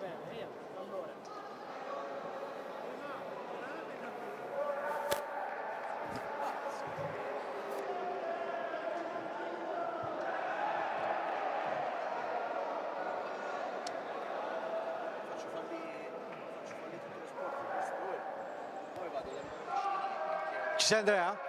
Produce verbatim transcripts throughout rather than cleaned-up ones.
Ci sei, Andrea?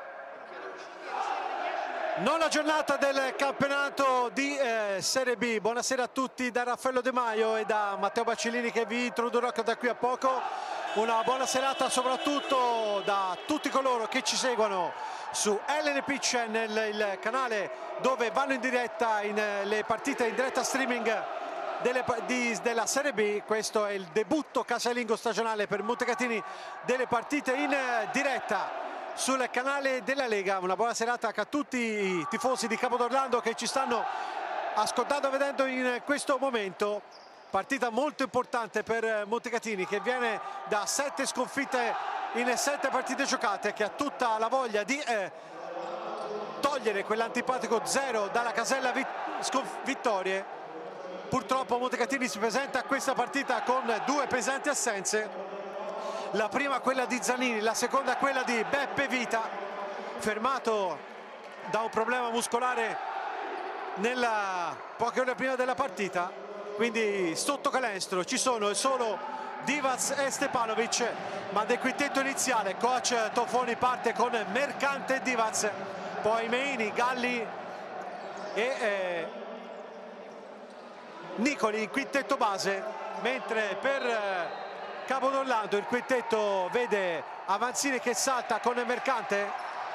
Nona giornata del campionato di eh, Serie B. Buonasera a tutti da Raffaello De Maio e da Matteo Bacellini, che vi introdurrò da qui a poco. Una buona serata soprattutto da tutti coloro che ci seguono su L N P Channel, il canale dove vanno in diretta in, eh, le partite in diretta streaming delle, di, della Serie B. Questo è il debutto casalingo stagionale per Montecatini delle partite in eh, diretta sul canale della Lega. Una buona serata a tutti i tifosi di Capodorlando che ci stanno ascoltando e vedendo in questo momento. Partita molto importante per Montecatini, che viene da sette sconfitte in sette partite giocate, che ha tutta la voglia di eh, togliere quell'antipatico zero dalla casella vit vittorie. Purtroppo Montecatini si presenta a questa partita con due pesanti assenze. La prima quella di Zanini, la seconda quella di Beppe Vita, fermato da un problema muscolare nella poche ore prima della partita. Quindi sotto canestro ci sono solo Divac e Stepanovic, ma del quintetto iniziale coach Tofoni parte con Mercante e Divac, poi Meini, Galli e eh, Nicoli in quintetto base, mentre per eh, Capodorlando il quintetto vede Avanzini che salta con Mercante,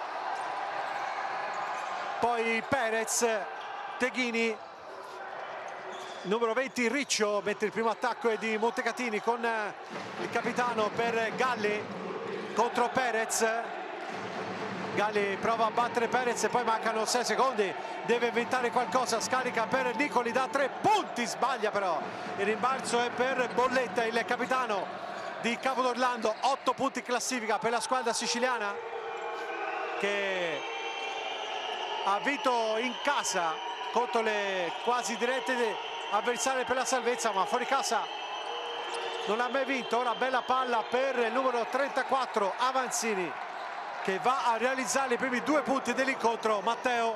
poi Perez, Teghini, numero venti Riccio, mentre il primo attacco è di Montecatini con il capitano per Galli contro Perez. Galli prova a battere Perez e poi mancano sei secondi, deve inventare qualcosa, scarica per Nicoli da tre punti, sbaglia però, il rimbalzo è per Bolletta, il capitano di Capodorlando. Otto punti in classifica per la squadra siciliana, che ha vinto in casa contro le quasi dirette avversarie per la salvezza, ma fuori casa non ha mai vinto. Ora bella palla per il numero trentaquattro Avanzini, che va a realizzare i primi due punti dell'incontro. Matteo,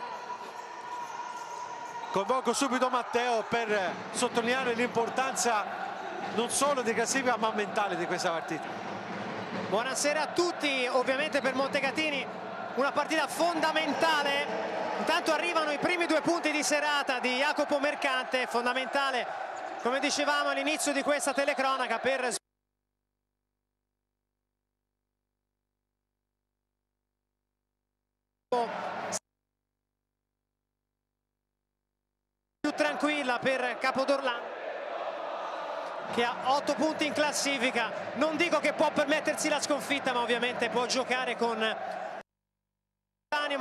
convoco subito Matteo per sottolineare l'importanza non solo di classifica ma mentale di questa partita. Buonasera a tutti. Ovviamente per Montecatini una partita fondamentale. Intanto arrivano i primi due punti di serata di Jacopo Mercante, fondamentale, come dicevamo all'inizio di questa telecronaca, per più tranquilla per Capodorlando, che ha otto punti in classifica. Non dico che può permettersi la sconfitta, ma ovviamente può giocare con animo.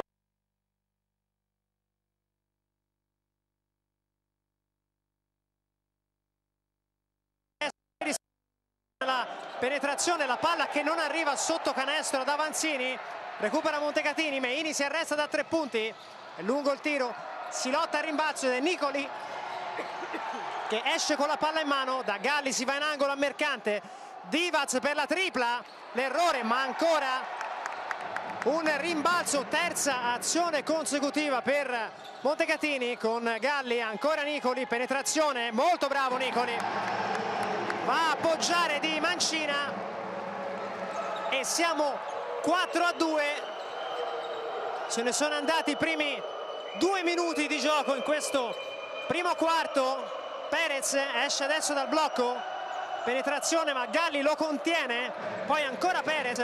La penetrazione, la palla che non arriva sotto canestro da Avanzini, recupera Montecatini, Meini si arresta da tre punti, è lungo il tiro, si lotta a rimbalzo ed è Nicoli che esce con la palla in mano. Da Galli si va in angolo a Mercante, Divac per la tripla, l'errore, ma ancora un rimbalzo, terza azione consecutiva per Montecatini con Galli, ancora Nicoli, penetrazione, molto bravo Nicoli, va a appoggiare di mancina e siamo quattro a due. Se ne sono andati i primi due minuti di gioco in questo primo quarto. Perez esce adesso dal blocco, penetrazione ma Galli lo contiene, poi ancora Perez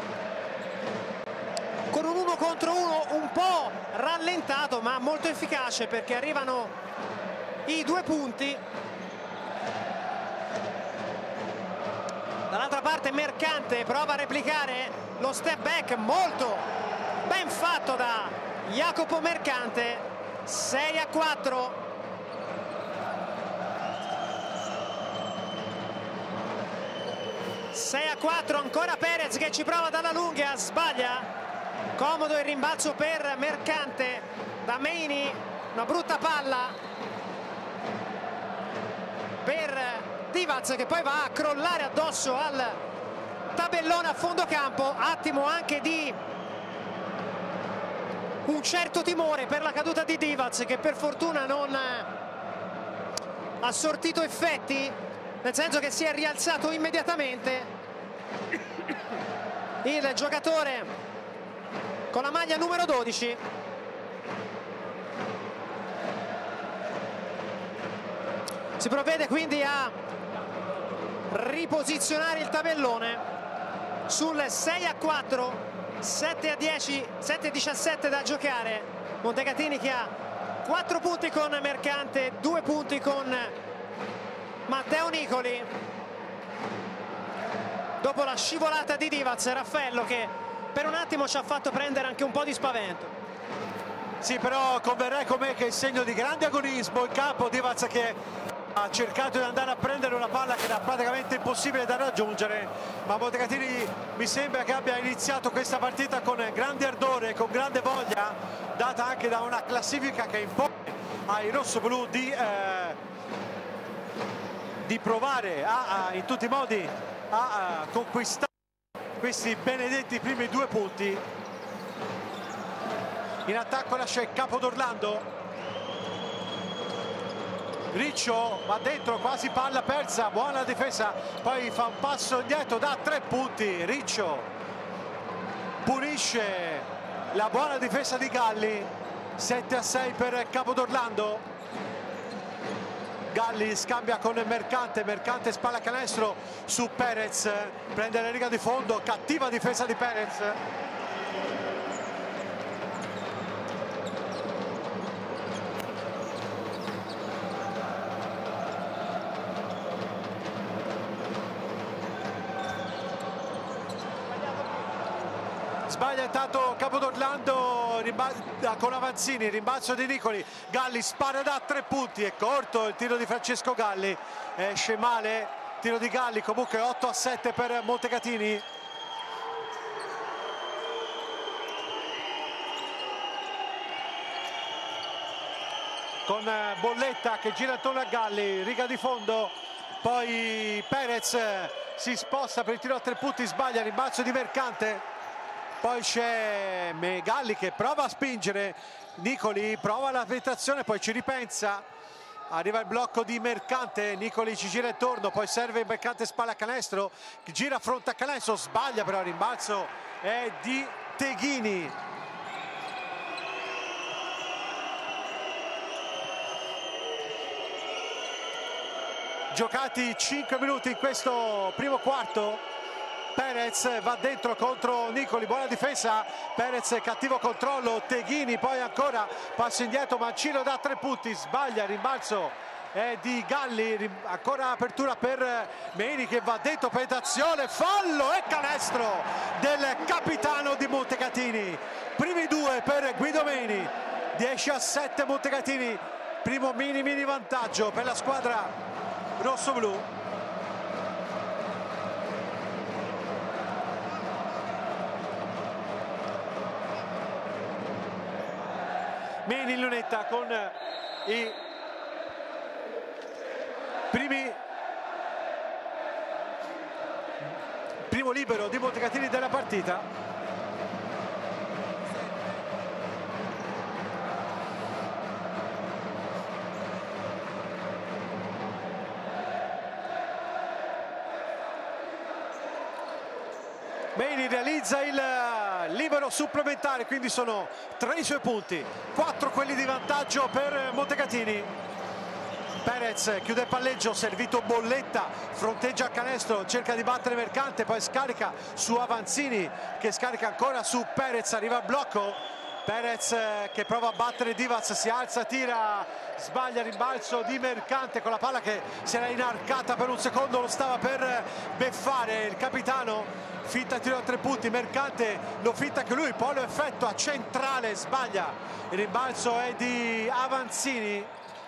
con un uno contro uno un po' rallentato ma molto efficace, perché arrivano i due punti. Dall'altra parte Mercante prova a replicare lo step back molto ben fatto da Jacopo Mercante. Sei a quattro. sei a quattro, ancora Perez che ci prova dalla lunga, sbaglia. Comodo il rimbalzo per Mercante da Meini, una brutta palla per Divac. Divac, che poi va a crollare addosso al tabellone a fondo campo. Attimo anche di un certo timore per la caduta di Divac, che per fortuna non ha sortito effetti, nel senso che si è rialzato immediatamente. Il giocatore con la maglia numero dodici. Si provvede quindi a riposizionare il tabellone sul sei a quattro, sette a dieci, sette a diciassette da giocare. Montecatini che ha quattro punti con Mercante, due punti con Matteo Nicoli. Dopo la scivolata di Divac, Raffaello che per un attimo ci ha fatto prendere anche un po' di spavento. Sì, però converrai con me che è segno di grande agonismo in campo. Divac che ha cercato di andare a prendere una palla che era praticamente impossibile da raggiungere, ma Montecatini mi sembra che abbia iniziato questa partita con grande ardore, con grande voglia, data anche da una classifica che impone ai rossoblù di, eh, di provare a, a, in tutti i modi a, a conquistare questi benedetti primi due punti. In attacco lascia il capo d'Orlando. Riccio va dentro, quasi palla persa, buona difesa, poi fa un passo indietro da tre punti. Riccio punisce la buona difesa di Galli. Sette a sei per Capo d'Orlando. Galli scambia con Mercante, Mercante spalla canestro su Perez, prende la riga di fondo, cattiva difesa di Perez. Sbaglia intanto Capo d'Orlando con Avanzini, rimbalzo di Nicoli. Galli spara da tre punti, è corto il tiro di Francesco Galli, esce male, tiro di Galli, comunque otto a sette per Montecatini. Con Bolletta che gira attorno a Galli, riga di fondo, poi Perez si sposta per il tiro a tre punti, sbaglia, rimbalzo di Mercante. Poi c'è Galli che prova a spingere, Nicoli prova la penetrazione, poi ci ripensa, arriva il blocco di Mercante, Nicoli ci gira intorno, poi serve Mercante spalla a canestro, gira fronte a canestro, sbaglia però il rimbalzo è di Teghini. Giocati cinque minuti in questo primo quarto. Perez va dentro contro Nicoli, buona difesa, Perez cattivo controllo, Teghini poi ancora passo indietro, Mancino da tre punti, sbaglia, rimbalzo è di Galli, ancora apertura per Meni che va dentro, penetrazione, fallo e canestro del capitano di Montecatini. Primi due per Guido Meni, dieci a sette Montecatini, primo mini mini vantaggio per la squadra rossoblù. Meni in lunetta con i primi primo libero di Montecatini della partita. Meni realizza il libero supplementare, quindi sono tre i suoi punti, quattro quelli di vantaggio per Montecatini. Perez chiude il palleggio, servito Bolletta, fronteggia a canestro, cerca di battere Mercante, poi scarica su Avanzini che scarica ancora su Perez, arriva al blocco. Perez che prova a battere Divac, si alza, tira, sbaglia, rimbalzo di Mercante con la palla che si era inarcata per un secondo, lo stava per beffare il capitano. Finta tiro a tre punti, Mercante lo finta che lui, poi lo effettua a centrale, sbaglia, il rimbalzo è di Avanzini,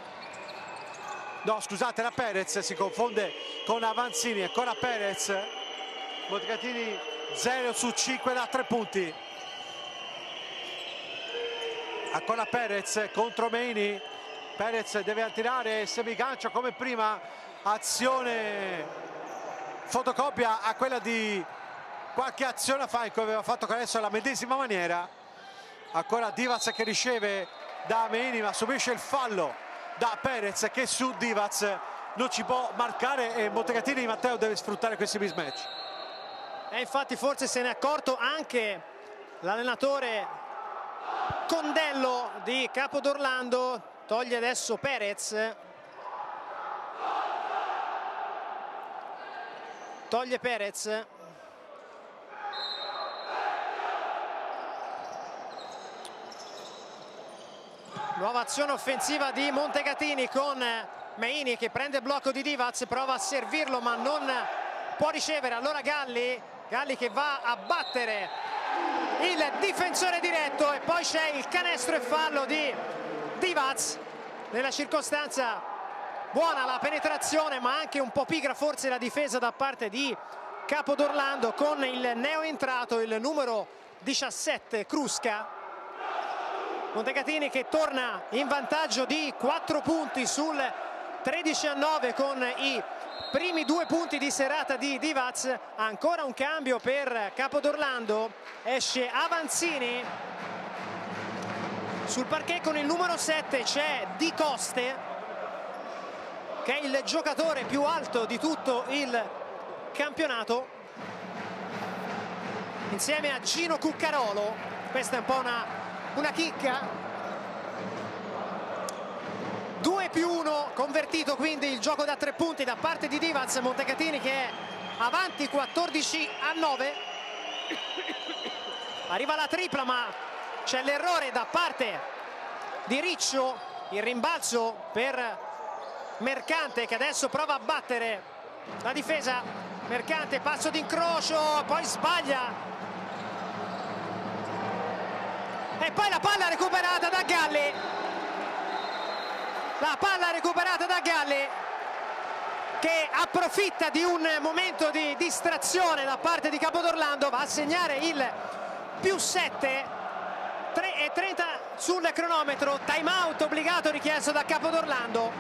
no scusate era Perez, si confonde con Avanzini, ancora Perez. Montecatini zero su cinque da tre punti, ancora Perez contro Meni, Perez deve attirare semigancio come prima, azione fotocopia a quella di qualche azione fa che aveva fatto adesso alla medesima maniera. Ancora Divac che riceve da Meini, ma subisce il fallo da Perez, che su Divac non ci può marcare, e Montecatini Matteo deve sfruttare questi mismatch. E infatti forse se ne è accorto anche l'allenatore Condello di Capodorlando. Toglie adesso Perez, toglie Perez, nuova azione offensiva di Montecatini con Meini che prende il blocco di Divac, prova a servirlo ma non può ricevere. Allora Galli, Galli che va a battere il difensore diretto, e poi c'è il canestro e fallo di Divac. Nella circostanza buona la penetrazione, ma anche un po' pigra forse la difesa da parte di Capodorlando, con il neoentrato, il numero diciassette Krusca. Montecatini che torna in vantaggio di quattro punti sul tredici a nove con i primi due punti di serata di Divac. Ancora un cambio per Capodorlando, esce Avanzini. Sul parquet con il numero sette c'è Di Coste, che è il giocatore più alto di tutto il campionato, insieme a Gino Cuccarolo. Questa è un po' una, una chicca. due più uno convertito, quindi il gioco da tre punti da parte di Divac. Montecatini che è avanti quattordici a nove. Arriva la tripla, ma c'è l'errore da parte di Riccio. Il rimbalzo per Mercante che adesso prova a battere la difesa. Mercante, passo d'incrocio, poi sbaglia. E poi la palla recuperata da Galli. La palla recuperata da Galli, che approfitta di un momento di distrazione da parte di Capodorlando, va a segnare il più sette. tre e trenta sul cronometro, time out obbligato richiesto da Capodorlando.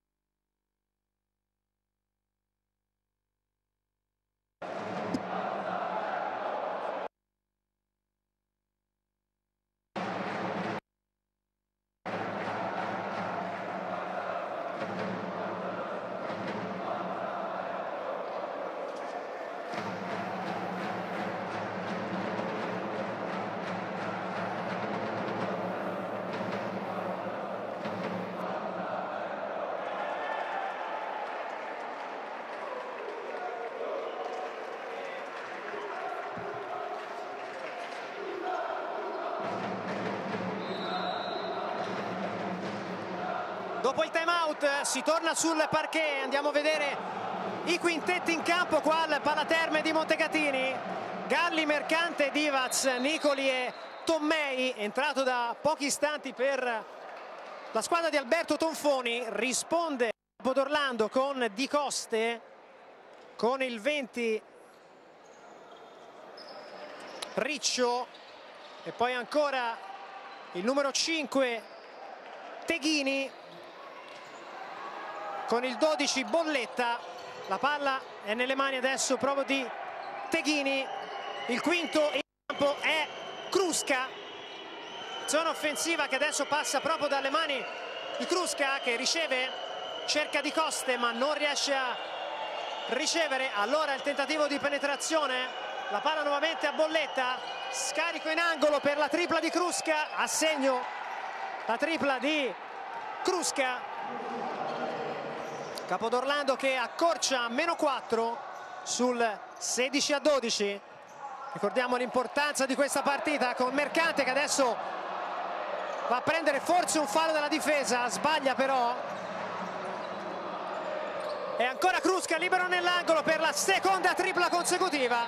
Dopo il time out si torna sul parquet, andiamo a vedere i quintetti in campo qua al Palaterme di Montecatini. Galli, Mercante, Divac, Nicoli e Tommei, entrato da pochi istanti per la squadra di Alberto Tonfoni. Risponde Capodorlando con Di Coste, con il venti Riccio, e poi ancora il numero cinque Teghini, con il dodici Bolletta. La palla è nelle mani adesso proprio di Teghini. Il quinto in campo è Krusca. Zona offensiva che adesso passa proprio dalle mani di Krusca, che riceve, cerca Di Coste ma non riesce a ricevere. Allora il tentativo di penetrazione, la palla nuovamente a Bolletta, scarico in angolo per la tripla di Krusca, a segno la tripla di Krusca. Capodorlando che accorcia a meno quattro sul sedici a dodici. Ricordiamo l'importanza di questa partita, con Mercante che adesso va a prendere forse un fallo dalla difesa, sbaglia però. E ancora Krusca libero nell'angolo per la seconda tripla consecutiva.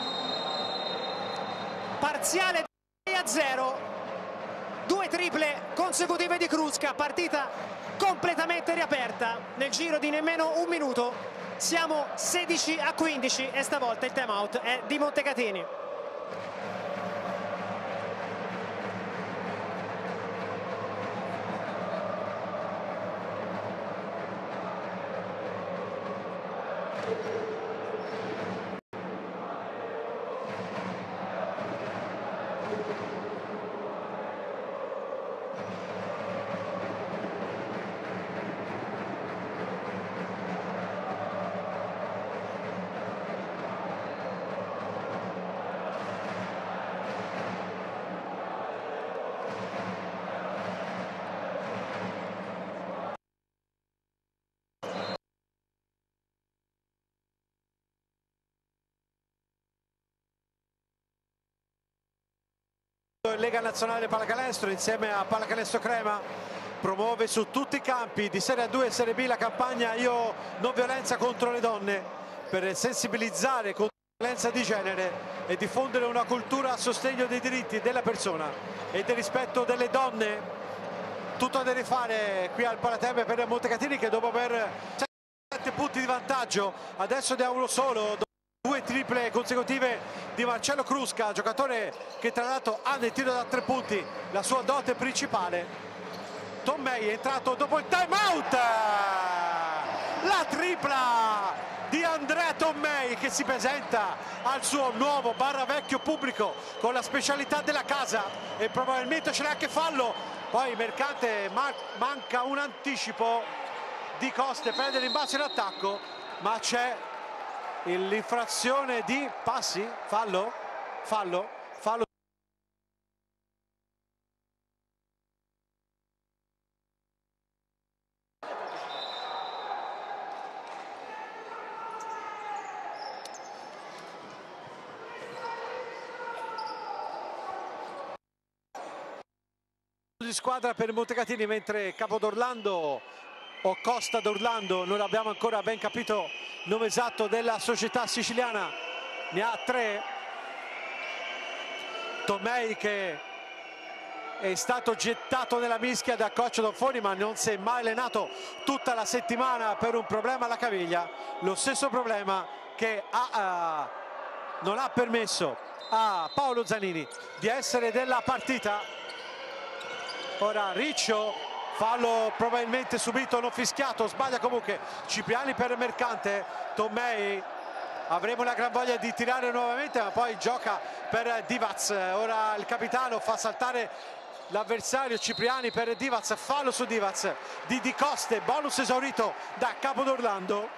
Parziale sei a zero. Due triple consecutive di Krusca, partita completamente riaperta nel giro di nemmeno un minuto. Siamo sedici a quindici e stavolta il time out è di Montecatini. Lega Nazionale Pallacanestro insieme a Pallacanestro Crema promuove su tutti i campi di Serie A due e Serie B la campagna Io non violenza contro le donne, per sensibilizzare contro la violenza di genere e diffondere una cultura a sostegno dei diritti della persona e del rispetto delle donne. Tutto da rifare qui al Palatempe per Montecatini, che dopo aver sette punti di vantaggio adesso ne ha uno solo. Due triple consecutive di Marcello Crusca, giocatore che tra l'altro ha nel tiro da tre punti la sua dote principale. Tommei è entrato dopo il time out, la tripla di Andrea Tommei che si presenta al suo nuovo barra vecchio pubblico con la specialità della casa e probabilmente ce n'è anche fallo. Poi Mercante man manca un anticipo di Coste, prende l'imbalzo in attacco, ma c'è l'infrazione di passi, fallo, fallo, fallo. Di squadra per Montecatini, mentre Capodorlando o Costa d'Orlando, non abbiamo ancora ben capito il nome esatto della società siciliana, ne ha tre. Tommei che è stato gettato nella mischia da coach Donfoni, ma non si è mai allenato tutta la settimana per un problema alla caviglia, lo stesso problema che ha, uh, non ha permesso a Paolo Zanini di essere della partita. Ora Riccio, fallo probabilmente subito, non fischiato, sbaglia comunque Cipriani per Mercante. Tommei, avremo una gran voglia di tirare nuovamente, ma poi gioca per Divac. Ora il capitano fa saltare l'avversario, Cipriani per Divac, fallo su Divac di Di Coste, bonus esaurito da Capodorlando.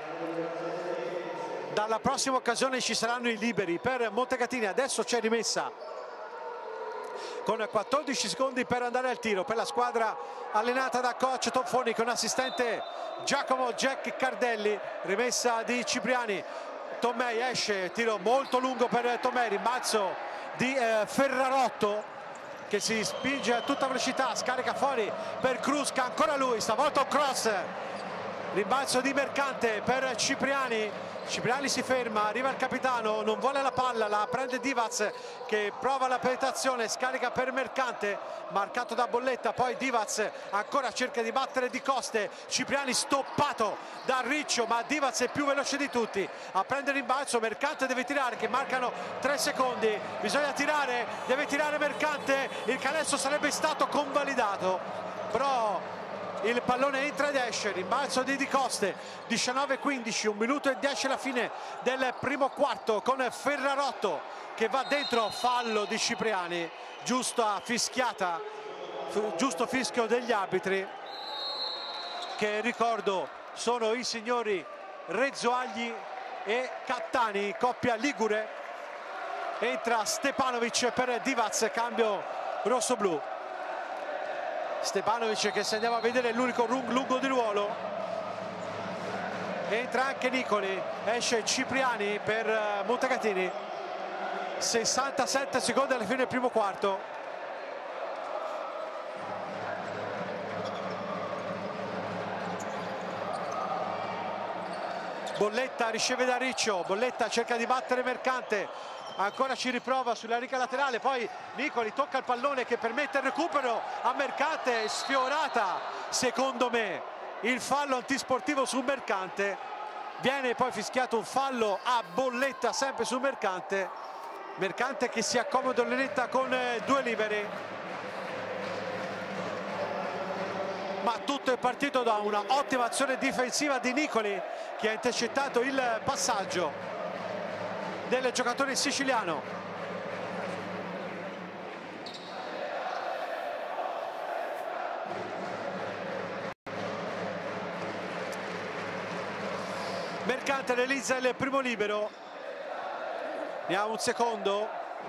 Dalla prossima occasione ci saranno i liberi per Montecatini. Adesso c'è rimessa con quattordici secondi per andare al tiro per la squadra allenata da coach Tonfoni con assistente Giacomo Jack Cardelli. Rimessa di Cipriani, Tommei esce, tiro molto lungo per Tommei, rimbalzo di eh, Ferrarotto che si spinge a tutta velocità, scarica fuori per Crusca, ancora lui, stavolta un cross, rimbalzo di Mercante per Cipriani. Cipriani si ferma, arriva il capitano, non vuole la palla, la prende Divac che prova la penetrazione, scarica per Mercante, marcato da Bolletta, poi Divac ancora cerca di battere Di Coste, Cipriani stoppato da Riccio, ma Divac è più veloce di tutti a prendere rimbalzo. Mercante deve tirare, che mancano tre secondi, bisogna tirare, deve tirare Mercante, il canestro sarebbe stato convalidato, però il pallone entra ed esce. Rimbalzo di Di Coste, diciannove quindici, un minuto e dieci alla fine del primo quarto, con Ferrarotto che va dentro, fallo di Cipriani, giusta fischiata, giusto fischio degli arbitri, che ricordo sono i signori Rezzoagli e Cattani, coppia ligure. Entra Stepanovic per Divac, cambio rosso-blu. Stepanovic che, se andiamo a vedere, è l'unico lungo di ruolo. Entra anche Nicoli, esce Cipriani per Montecatini. sessantasette secondi alla fine del primo quarto. Bolletta riceve da Riccio, Bolletta cerca di battere Mercante, ancora ci riprova sulla riga laterale, poi Nicoli tocca il pallone che permette il recupero a Mercante, sfiorata secondo me il fallo antisportivo su Mercante, viene poi fischiato un fallo a Bolletta sempre su Mercante, Mercante che si accomoda in lunetta con due liberi. ma tutto è partito da una ottima azione difensiva di Nicoli, che ha intercettato il passaggio del giocatore siciliano. Mercante realizza il primo libero, ne ha un secondo,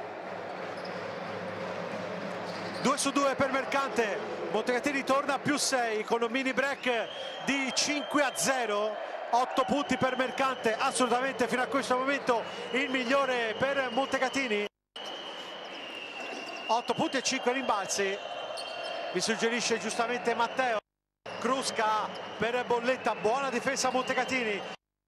due su due per Mercante. Montecatini torna a più sei con un mini break di cinque a zero, otto punti per Mercante, assolutamente fino a questo momento il migliore per Montecatini. otto punti e cinque rimbalzi, mi suggerisce giustamente Matteo. Crusca per Bolletta, buona difesa Montecatini.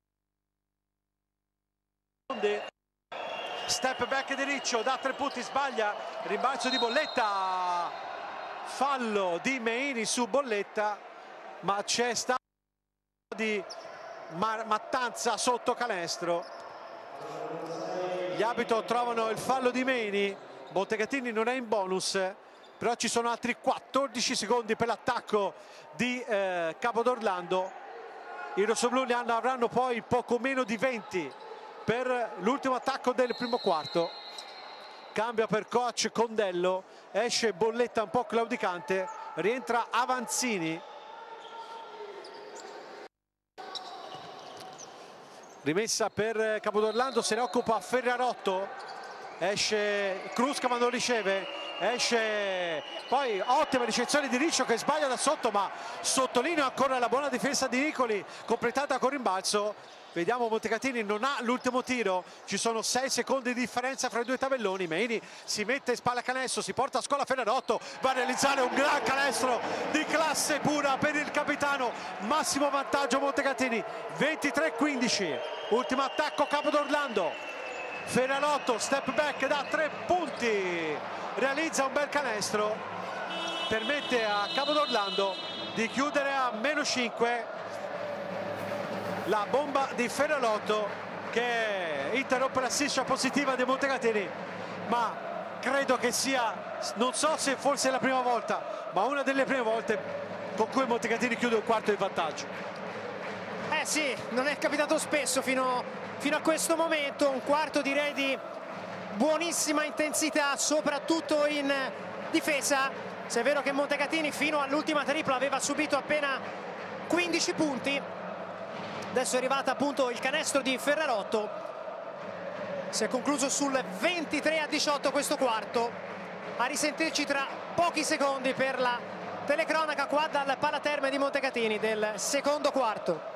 Step back di Riccio, da tre punti sbaglia, rimbalzo di Bolletta, fallo di Meini su Bolletta, ma c'è stato di mattanza sotto canestro. Gli arbitri trovano il fallo di Meini, Montecatini non è in bonus, però ci sono altri quattordici secondi per l'attacco di eh, Capodorlando. I rossoblù ne hanno, avranno poi poco meno di venti per l'ultimo attacco del primo quarto. Cambia per coach Condello, esce Bolletta un po' claudicante, rientra Avanzini. Rimessa per Capodorlando, se ne occupa Ferrarotto, esce Crusca ma non riceve, esce poi ottima ricezione di Riccio che sbaglia da sotto, ma sottolineo ancora la buona difesa di Nicoli completata con rimbalzo. Vediamo Montecatini non ha l'ultimo tiro, ci sono sei secondi di differenza fra i due tabelloni. Meini si mette in spalla canestro, si porta a scuola Ferrarotto, va a realizzare un gran canestro di classe pura per il capitano. Massimo vantaggio Montecatini, ventitré a quindici. Ultimo attacco Capodorlando, Ferrarotto step back da tre punti, realizza un bel canestro, permette a Capodorlando di chiudere a meno cinque. La bomba di Ferrarotto che interrompe la striscia positiva di Montecatini, ma credo che sia, non so se forse è la prima volta, ma una delle prime volte con cui Montecatini chiude un quarto di vantaggio. Eh sì, non è capitato spesso fino, fino a questo momento, un quarto direi di buonissima intensità, soprattutto in difesa. Se è vero che Montecatini fino all'ultima tripla aveva subito appena quindici punti, adesso è arrivata appunto il canestro di Ferrarotto, si è concluso sul ventitré a diciotto questo quarto. A risentirci tra pochi secondi per la telecronaca qua dal Palaterme di Montecatini del secondo quarto.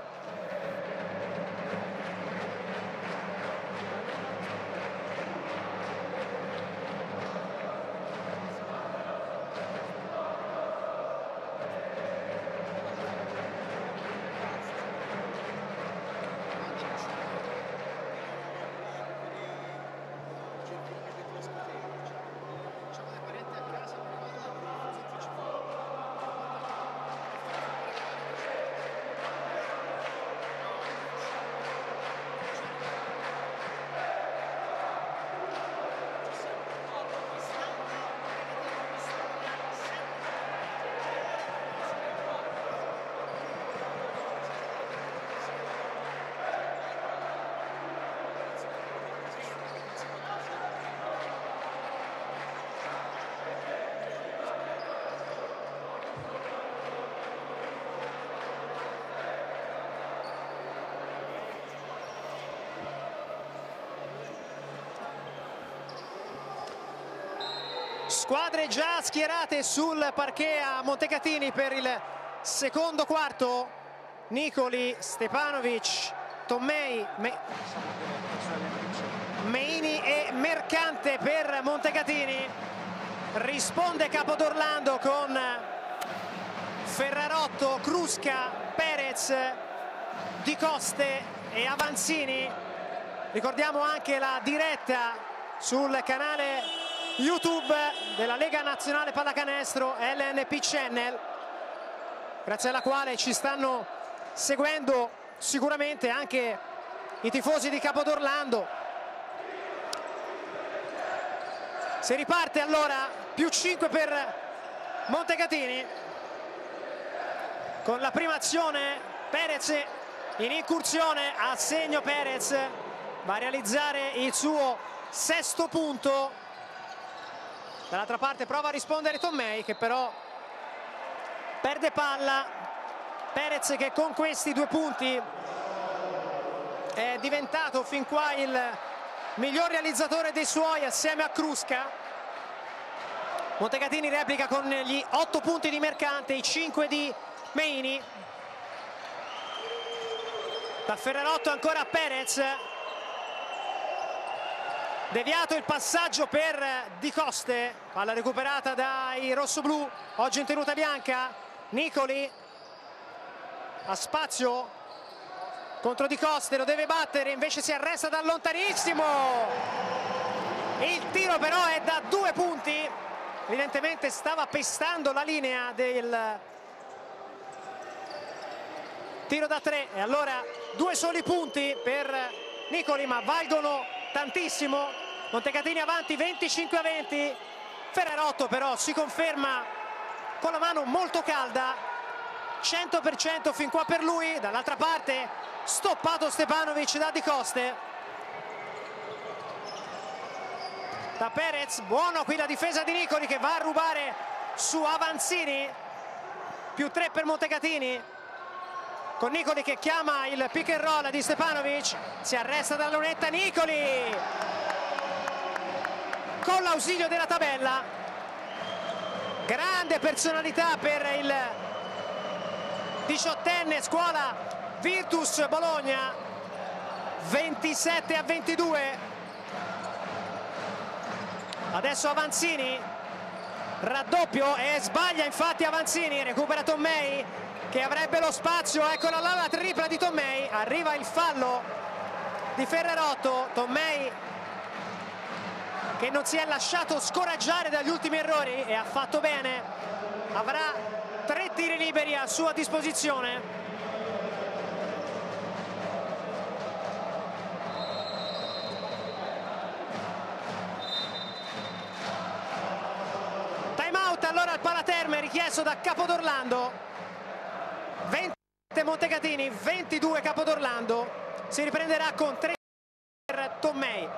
Squadre già schierate sul parquet a Montecatini per il secondo quarto. Nicoli, Stepanovic, Tommei, Me... Meini e Mercante per Montecatini. Risponde Capodorlando con Ferrarotto, Crusca, Perez, Di Coste e Avanzini. Ricordiamo anche la diretta sul canale YouTube della Lega Nazionale Pallacanestro L N P Channel, grazie alla quale ci stanno seguendo sicuramente anche i tifosi di Capodorlando. Si riparte allora, più cinque per Montecatini. con la prima azione. Perez in incursione, a segno Perez, va a realizzare il suo sesto punto. Dall'altra parte prova a rispondere Tommei, che però perde palla. Perez che con questi due punti è diventato fin qua il miglior realizzatore dei suoi assieme a Kruska. Montecatini replica con gli otto punti di Mercante, i cinque di Meini. Da Ferrarotto ancora a Perez. Deviato il passaggio per Di Coste, palla recuperata dai rossoblù, oggi in tenuta bianca. Nicoli ha spazio contro Di Coste, lo deve battere, invece si arresta da lontanissimo. Il tiro però è da due punti, evidentemente stava pestando la linea del tiro da tre, e allora due soli punti per Nicoli, ma valgono tantissimo. Montecatini avanti venticinque a venti. Ferrarotto però si conferma con la mano molto calda, cento per cento fin qua per lui. Dall'altra parte stoppato Stepanovic da Di Coste. Da Perez, buono qui la difesa di Nicoli che va a rubare su Avanzini. Più tre per Montecatini, con Nicoli che chiama il pick and roll di Stepanovic. Si arresta dalla lunetta Nicoli con l'ausilio della tabella. Grande personalità per il diciottenne, scuola Virtus Bologna. Ventisette a ventidue. Adesso Avanzini, raddoppio, e sbaglia infatti Avanzini. Recupera Tommei che avrebbe lo spazio. Eccola là la tripla di Tommei. Arriva il fallo di Ferrarotto. Tommei che non si è lasciato scoraggiare dagli ultimi errori e ha fatto bene. Avrà tre tiri liberi a sua disposizione. Time out allora al Palaterme richiesto da Capodorlando. venti Montecatini, ventidue Capodorlando. Si riprenderà con tre per Tommei.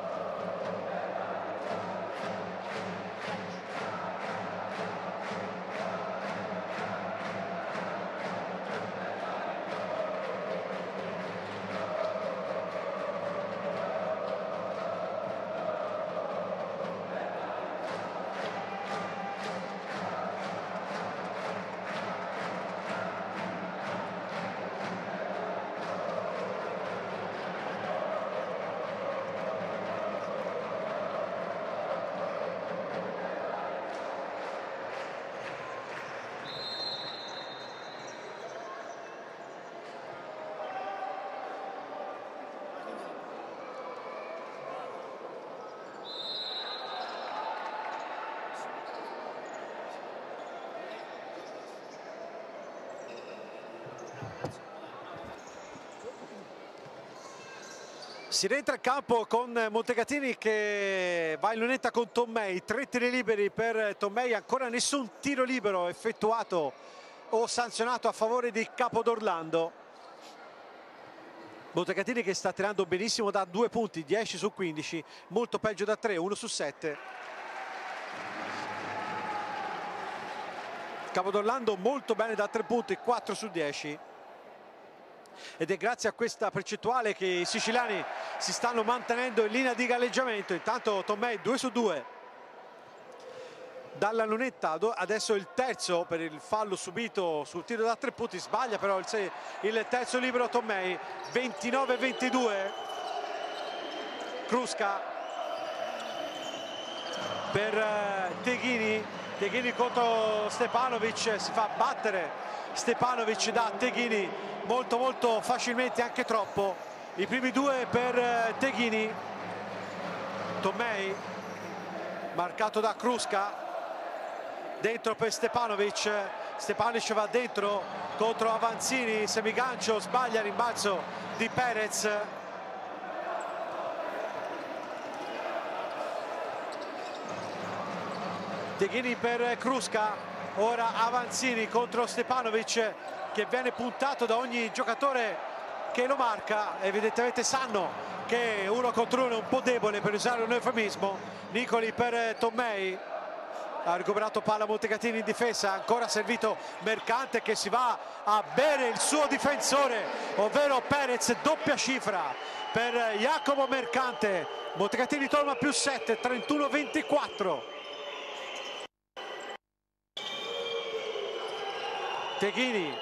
Si rientra in campo con Montecatini che va in lunetta con Tommei. Tre tiri liberi per Tommei, ancora nessun tiro libero effettuato o sanzionato a favore di Capodorlando. Montecatini che sta tirando benissimo da due punti, dieci su quindici, molto peggio da tre, uno su sette. Capodorlando molto bene da tre punti, quattro su dieci. Ed è grazie a questa percentuale che i siciliani si stanno mantenendo in linea di galleggiamento. Intanto Tommei due su due dalla lunetta, adesso il terzo per il fallo subito sul tiro da tre punti. Sbaglia però il, il terzo libero Tommei. Ventinove a ventidue. Kruska per uh, Teghini. Teghini contro Stepanovic, si fa battere Stepanovic da Teghini molto molto facilmente, anche troppo. I primi due per Teghini. Tommei marcato da Kruska, dentro per Stepanovic. Stepanovic va dentro contro Avanzini, semigancio, sbaglia, rimbalzo di Perez. Teghini per Kruska, ora Avanzini contro Stepanovic. che viene puntato da ogni giocatore che lo marca. Evidentemente sanno che uno contro uno è un po' debole, per usare un eufemismo. Nicoli per Tommei, ha recuperato palla Montecatini in difesa, ancora servito Mercante che si va a bere il suo difensore, ovvero Perez. Doppia cifra per Jacopo Mercante. Montecatini torna più sette, trentuno ventiquattro. Teghini,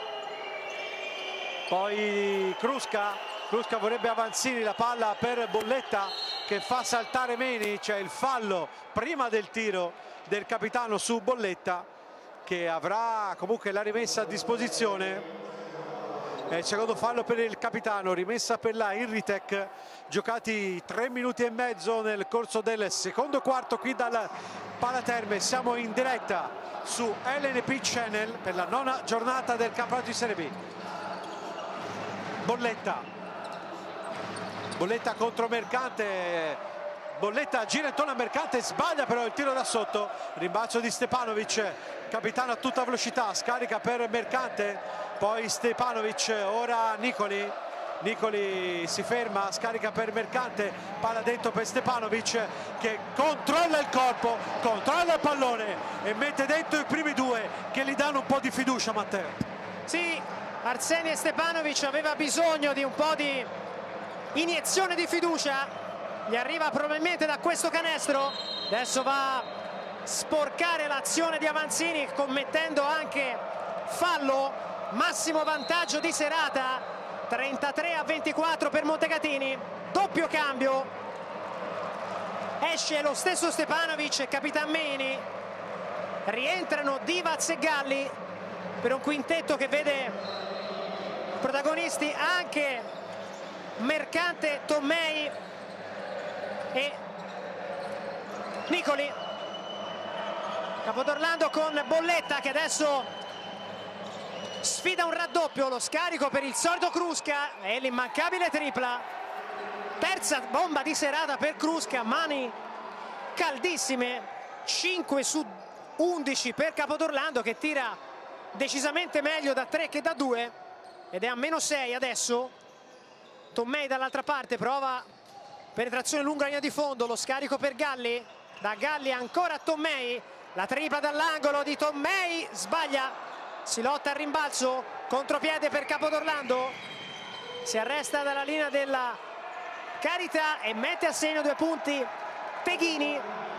poi Crusca, Crusca vorrebbe Avanzini, la palla per Bolletta che fa saltare Meni. C'è il fallo prima del tiro del capitano su Bolletta, che avrà comunque la rimessa a disposizione. È il secondo fallo per il capitano, rimessa per la Irritec. Giocati tre minuti e mezzo nel corso del secondo quarto qui dal Palaterme. Siamo in diretta su L N P Channel per la nona giornata del campionato di Serie B. Bolletta, Bolletta contro Mercante, Bolletta gira intorno a Mercante, sbaglia però il tiro da sotto. Rimbalzo di Stepanovic, capitano a tutta velocità, scarica per Mercante, poi Stepanovic, ora Nicoli, Nicoli si ferma, scarica per Mercante, palla dentro per Stepanovic che controlla il corpo, controlla il pallone e mette dentro i primi due che gli danno un po' di fiducia. Matteo. Sì, Arsenije Stepanovic aveva bisogno di un po' di iniezione di fiducia, gli arriva probabilmente da questo canestro. Adesso va a sporcare l'azione di Avanzini commettendo anche fallo. Massimo vantaggio di serata, trentatré a ventiquattro per Montecatini. Doppio cambio, esce lo stesso Stepanovic e Capitan Meni, rientrano Divac e Galli per un quintetto che vede protagonisti anche Mercante, Tommei e Nicoli. Capodorlando con Bolletta che adesso sfida un raddoppio, lo scarico per il solito Crusca e l'immancabile tripla. Terza bomba di serata per Crusca, mani caldissime, cinque su undici per Capodorlando che tira decisamente meglio da tre che da due ed è a meno sei adesso. Tommei dall'altra parte prova penetrazione lunga linea di fondo, lo scarico per Galli, da Galli ancora a Tommei, la tripla dall'angolo di Tommei, sbaglia. Si lotta al rimbalzo, contropiede per Capodorlando, si arresta dalla linea della Carità e mette a segno due punti Teghini.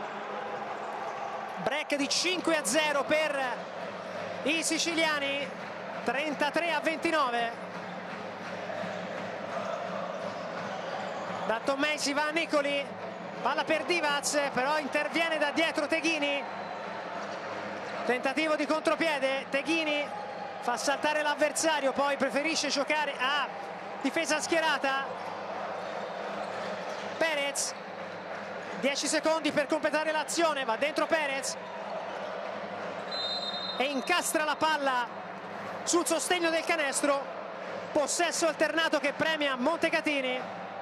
Break di cinque a zero per i siciliani, trentatré a ventinove. Da Tommei si va a Nicoli, palla per Divac, però interviene da dietro Teghini. Tentativo di contropiede, Teghini fa saltare l'avversario, poi preferisce giocare a difesa schierata. Perez, dieci secondi per completare l'azione, va dentro Perez e incastra la palla sul sostegno del canestro. Possesso alternato che premia Montecatini.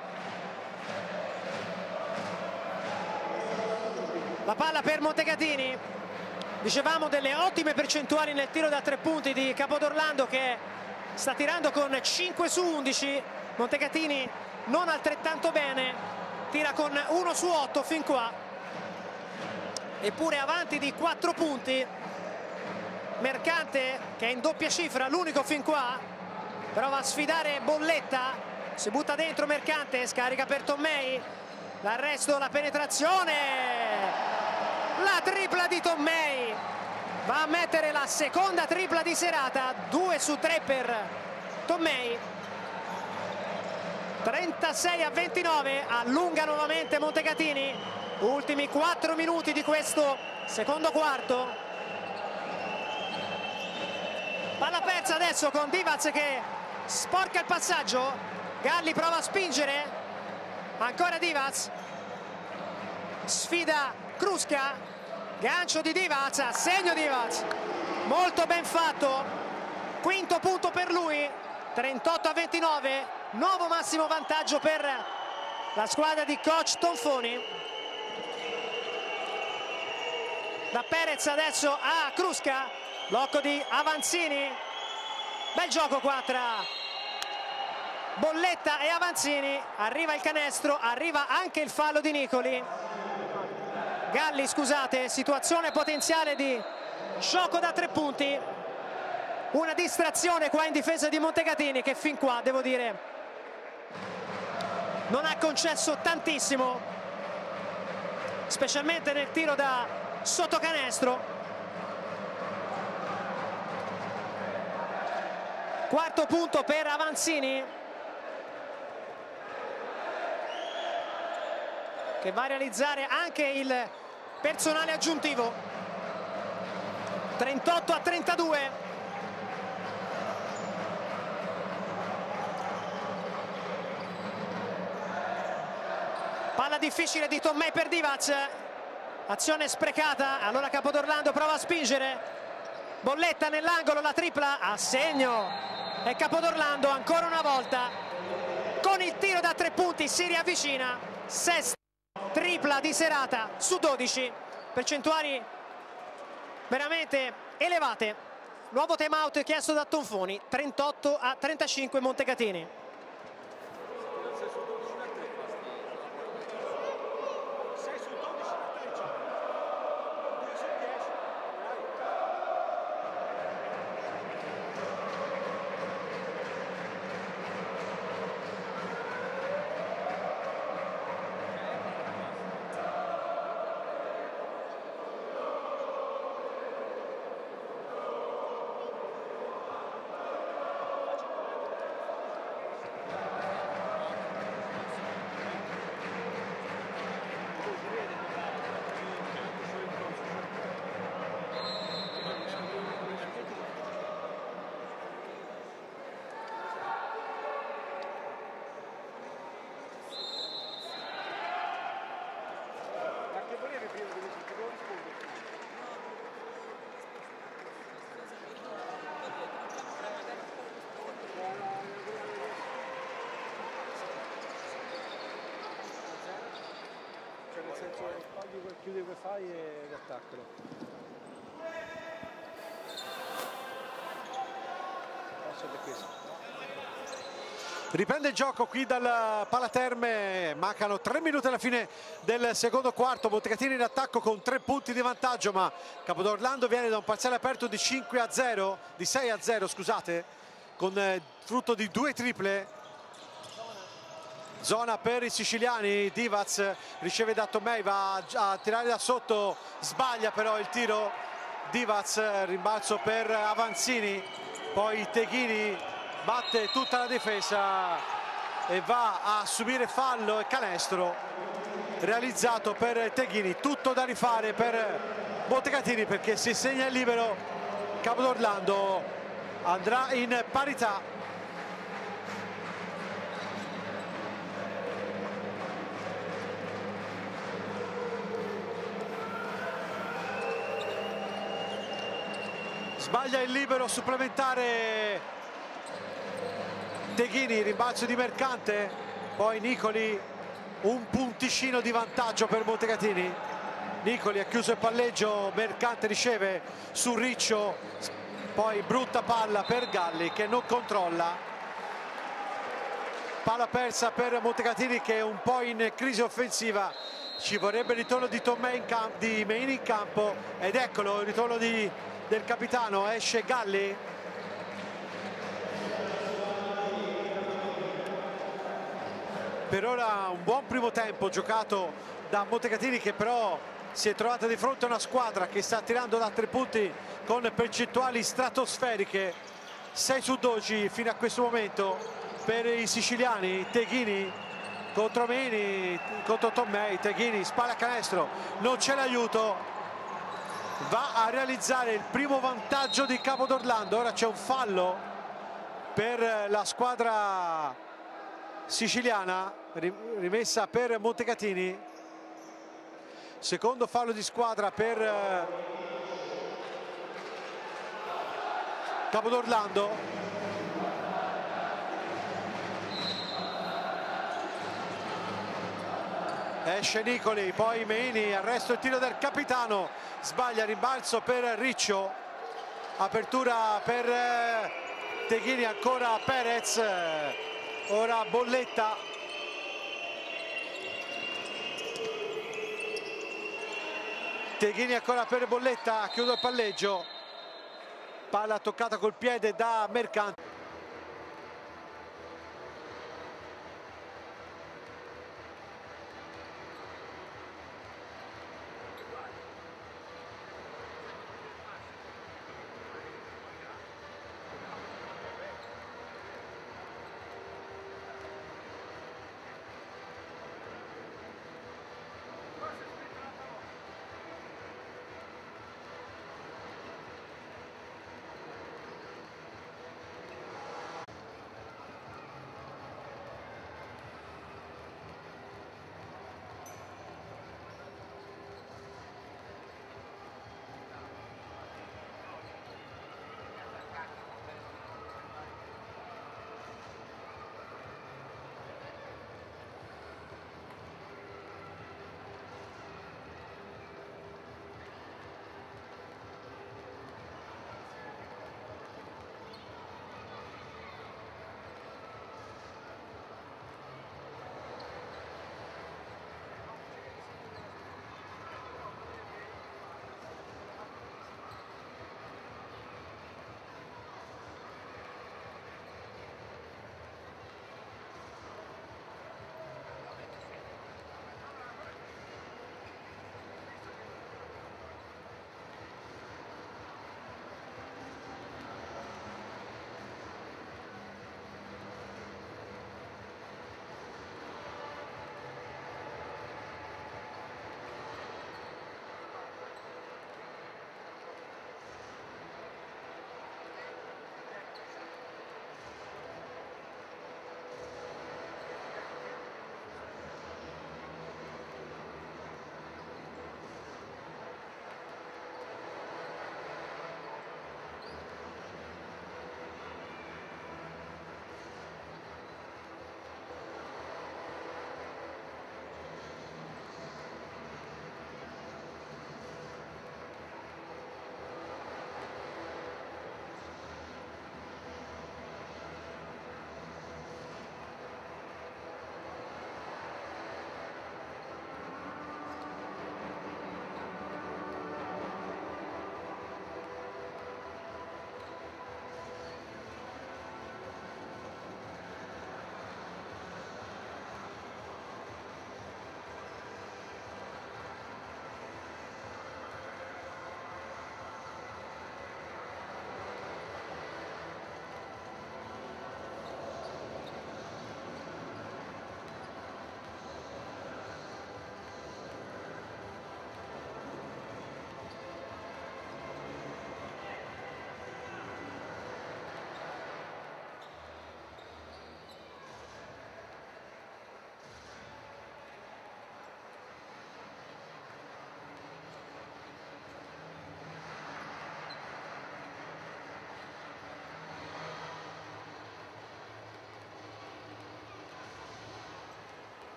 La palla per Montecatini. Dicevamo delle ottime percentuali nel tiro da tre punti di Capodorlando che sta tirando con cinque su undici. Montecatini non altrettanto bene, tira con uno su otto fin qua, eppure avanti di quattro punti. Mercante che è in doppia cifra, l'unico fin qua, però va a sfidare Bolletta, si butta dentro Mercante, scarica per Tommei, l'arresto, la penetrazione, la tripla di Tommei, va a mettere la seconda tripla di serata, due su tre per Tommei. trentasei a ventinove, allunga nuovamente Montecatini, ultimi quattro minuti di questo secondo quarto. Palla persa adesso con Divac che sporca il passaggio, Galli prova a spingere, ancora Divac, sfida Crusca, gancio di Divac, segno Divac, molto ben fatto, quinto punto per lui, trentotto a ventinove, nuovo massimo vantaggio per la squadra di coach Tonfoni. Da Perez adesso a Crusca, blocco di Avanzini, Bel gioco qua tra Bolletta e Avanzini, arriva il canestro, arriva anche il fallo di Nicoli. Galli, scusate, situazione potenziale di gioco da tre punti, una distrazione qua in difesa di Montecatini che fin qua, devo dire, non ha concesso tantissimo, specialmente nel tiro da sotto canestro. Quarto punto per Avanzini, che va a realizzare anche il personale aggiuntivo. trentotto a trentadue. Palla difficile di Tommei per Divac, azione sprecata, allora Capodorlando prova a spingere, Bolletta nell'angolo, la tripla a segno e Capodorlando ancora una volta con il tiro da tre punti si riavvicina, sesta tripla di serata su dodici, percentuali veramente elevate. Nuovo time out chiesto da Tonfoni, trentotto a trentacinque Montecatini. Chiudi quel fai e attaccalo. Riprende il gioco qui dal Palaterme, mancano tre minuti alla fine del secondo quarto. Montecatini in attacco con tre punti di vantaggio, ma Capodorlando viene da un parziale aperto di cinque a zero, di sei a zero scusate, con eh, frutto di due triple. Zona per i siciliani, Divac riceve da Tommei, va a tirare da sotto, sbaglia però il tiro. Divac, rimbalzo per Avanzini, poi Teghini batte tutta la difesa e va a subire fallo e canestro realizzato per Teghini. Tutto da rifare per Montecatini perché si segna il libero. Capodorlando andrà in parità. Sbaglia il libero supplementare Teghini, rimbalzo di Mercante, poi Nicoli, un punticino di vantaggio per Montecatini. Nicoli ha chiuso il palleggio, Mercante riceve su Riccio, poi brutta palla per Galli che non controlla. Palla persa per Montecatini che è un po' in crisi offensiva, ci vorrebbe il ritorno di Tommei in campo, di Meini in campo, ed eccolo il ritorno di del capitano, esce Galli. Per ora un buon primo tempo giocato da Montecatini, che però si è trovata di fronte a una squadra che sta tirando da tre punti con percentuali stratosferiche, sei su dodici fino a questo momento per i siciliani. Teghini contro Meini, contro Tommei, Teghini spalla a canestro, non c'è l'aiuto, va a realizzare il primo vantaggio di Capodorlando. Ora c'è un fallo per la squadra siciliana, rimessa per Montecatini, secondo fallo di squadra per Capodorlando. Esce Nicoli, poi Meini, arresto il tiro del capitano, sbaglia, rimbalzo per Riccio, apertura per Teghini ancora Perez, ora Bolletta. Teghini ancora per Bolletta, chiude il palleggio, palla toccata col piede da Mercante.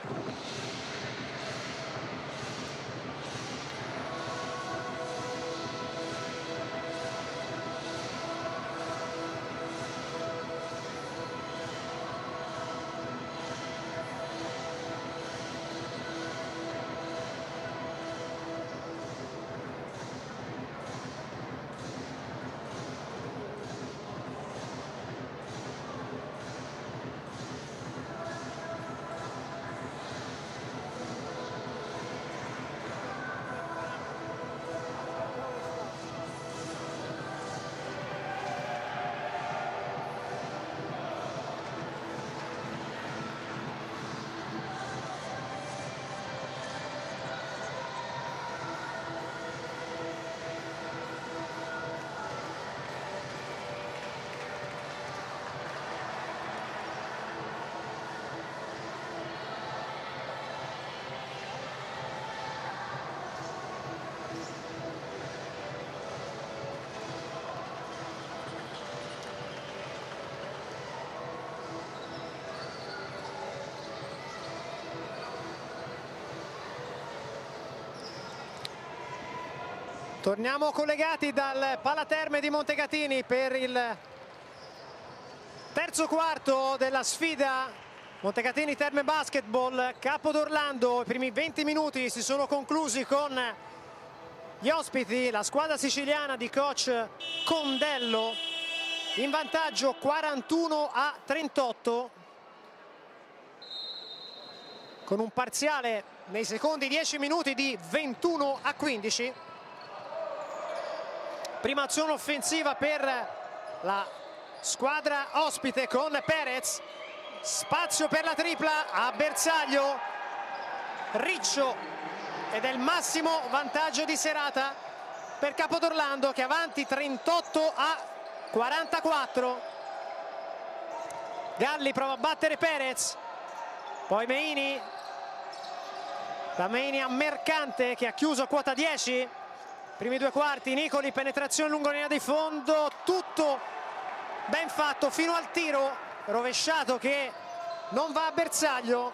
Torniamo collegati dal Palaterme di Montecatini per il terzo quarto della sfida Montecatini Terme Basketball Capodorlando. I primi venti minuti si sono conclusi con gli ospiti, la squadra siciliana di coach Condello, in vantaggio quarantuno a trentotto, con un parziale nei secondi dieci minuti di ventuno a quindici. Prima azione offensiva per la squadra ospite con Perez, spazio per la tripla a bersaglio, Riccio, ed è il massimo vantaggio di serata per Capodorlando, che è avanti trentotto a quarantaquattro. Galli prova a battere Perez, poi Meini, da Meini a Mercante che ha chiuso a quota dieci. Primi due quarti, Nicoli, penetrazione lungo linea di fondo, tutto ben fatto fino al tiro rovesciato che non va a bersaglio.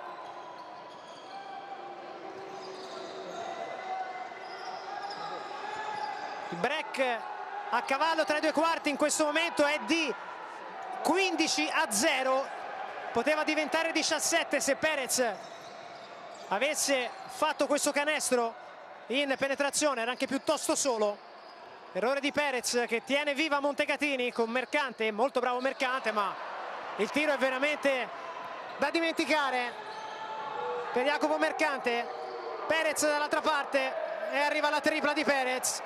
Il break a cavallo tra i due quarti in questo momento è di quindici a zero, poteva diventare diciassette se Perez avesse fatto questo canestro in penetrazione, era anche piuttosto solo. Errore di Perez che tiene viva Montecatini con Mercante, molto bravo Mercante, ma il tiro è veramente da dimenticare per Jacopo Mercante. Perez dall'altra parte e arriva la tripla di Perez.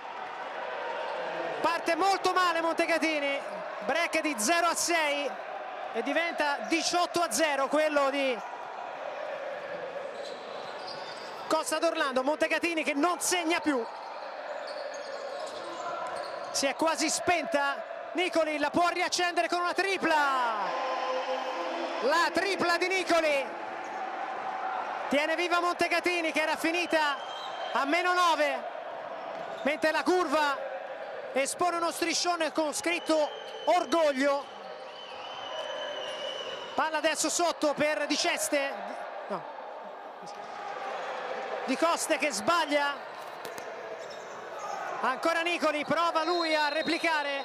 Parte molto male Montecatini, break di zero a sei e diventa diciotto a zero quello di Costa d'Orlando. Montecatini che non segna più, si è quasi spenta. Nicoli la può riaccendere con una tripla, la tripla di Nicoli tiene viva Montecatini che era finita a meno nove, mentre la curva espone uno striscione con scritto orgoglio. Palla adesso sotto per Di Ceste, no. Di Coste che sbaglia, ancora Nicoli, prova lui a replicare.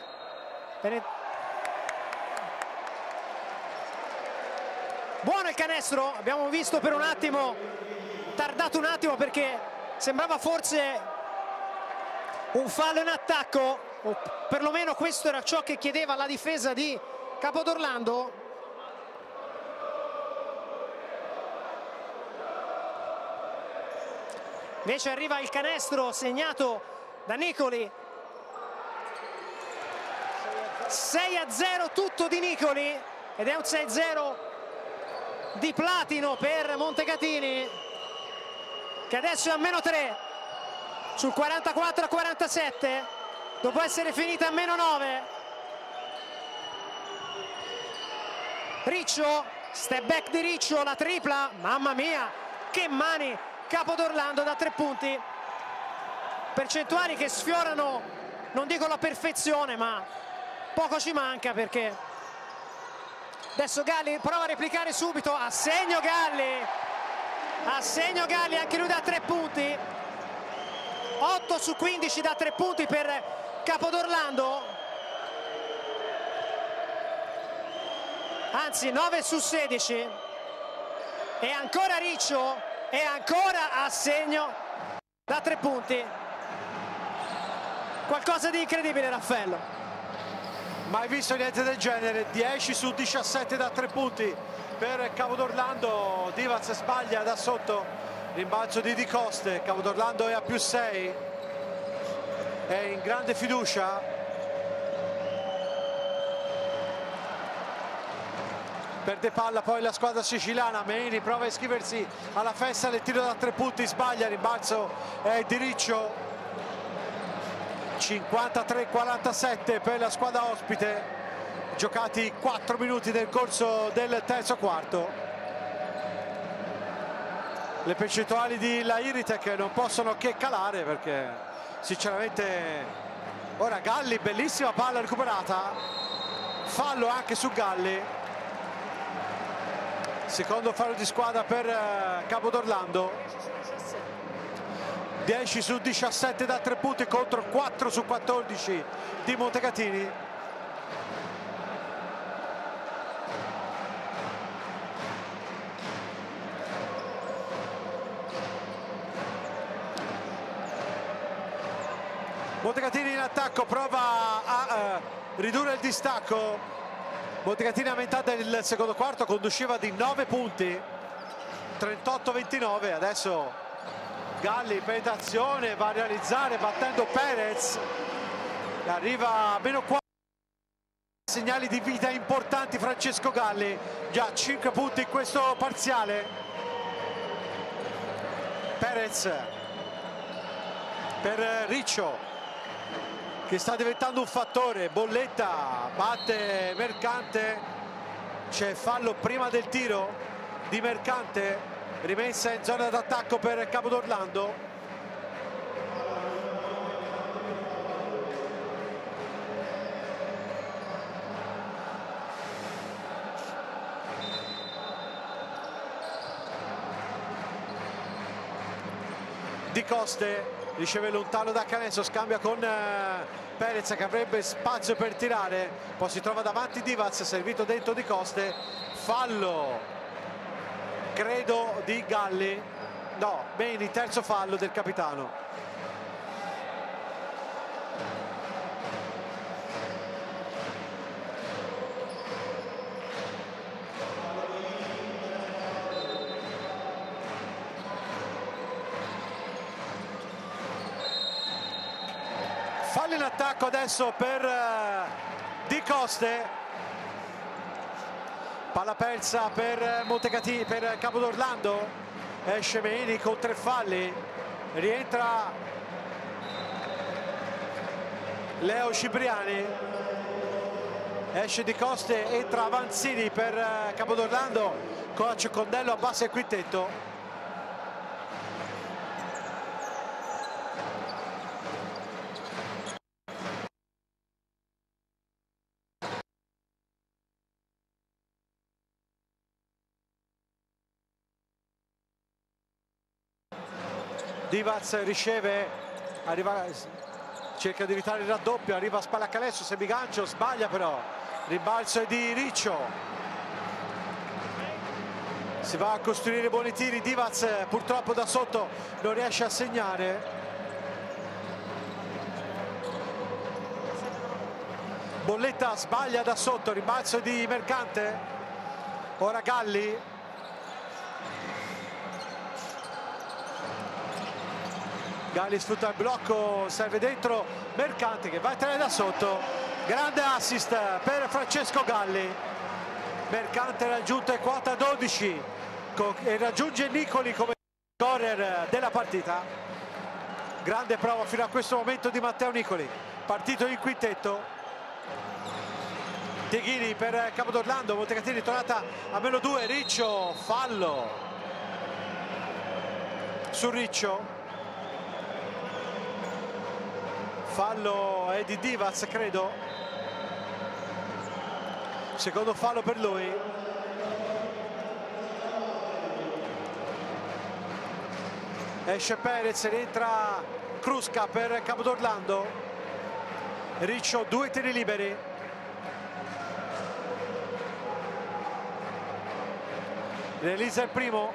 Buono il canestro, abbiamo visto per un attimo, tardato un attimo perché sembrava forse un fallo in attacco, o perlomeno questo era ciò che chiedeva la difesa di Capodorlando. Invece arriva il canestro segnato da Nicoli. sei a zero tutto di Nicoli ed è un sei a zero di platino per Montecatini che adesso è a meno tre sul quarantaquattro a quarantasette dopo essere finita a meno nove. Riccio, step back di Riccio, la tripla, mamma mia che mani Capodorlando da tre punti, percentuali che sfiorano, non dico la perfezione, ma poco ci manca, perché adesso Galli prova a replicare subito, a segno Galli, a segno Galli, anche lui da tre punti, otto su quindici da tre punti per Capodorlando, anzi nove su sedici, e ancora Riccio, e ancora a segno da tre punti. Qualcosa di incredibile, Raffaello. Mai visto niente del genere. Dieci su diciassette da tre punti per Capodorlando. Divac sbaglia da sotto, rimbalzo di Di Coste. Capodorlando è a più sei, è in grande fiducia. Perde palla poi la squadra siciliana. Meini prova a iscriversi alla festa del tiro da tre punti, sbaglia, rimbalzo è di Riccio. cinquantatré quarantasette per la squadra ospite, giocati quattro minuti nel corso del terzo quarto. Le percentuali di Lairitech non possono che calare, perché sinceramente ora Galli, bellissima palla recuperata, fallo anche su Galli, secondo fallo di squadra per Capodorlando. dieci su diciassette da tre punti contro quattro su quattordici di Montecatini. Montecatini in attacco, prova a uh, ridurre il distacco. Montecatini a metà del secondo quarto conduceva di nove punti, trentotto ventinove. Adesso Galli, penetrazione, va a realizzare battendo Perez, arriva a meno quattro. Segnali di vita importanti Francesco Galli, già cinque punti in questo parziale. Perez per Riccio, che sta diventando un fattore. Bolletta batte Mercante, c'è fallo prima del tiro di Mercante. Rimessa in zona d'attacco per Capodorlando. Di Coste riceve lontano da Canesso, scambia con Perez che avrebbe spazio per tirare, poi si trova davanti Divac, servito dentro Di Coste. Fallo credo di Galli, no, Meini, terzo fallo del capitano. Fallo in attacco adesso per uh, Di Coste. Palla persa per Montecatini, per Capodorlando. Esce Meini con tre falli, rientra Leo Cipriani, esce Di Coste, entra Avanzini per Capodorlando, coach Condello abbassa il quintetto. Divac riceve, arriva, cerca di evitare il raddoppio, arriva a spalla Canesso, semigancio, sbaglia però, rimbalzo è di Riccio. Si va a costruire buoni tiri, Divac purtroppo da sotto non riesce a segnare. Bolletta sbaglia da sotto, rimbalzo di Mercante. Ora Galli. Galli sfrutta il blocco, serve dentro Mercante che va a tirare da sotto. Grande assist per Francesco Galli. Mercante raggiunto è quota dodici e raggiunge Nicoli come scorer della partita. Grande prova fino a questo momento di Matteo Nicoli, partito in quintetto. Teghini per Capodorlando, Montecatini tornata a meno due, Riccio, fallo su Riccio. Fallo è di Divac, credo. Secondo fallo per lui. esce Perez, rientra Kruska per Capodorlando. Riccio, due tiri liberi. Realizza il primo.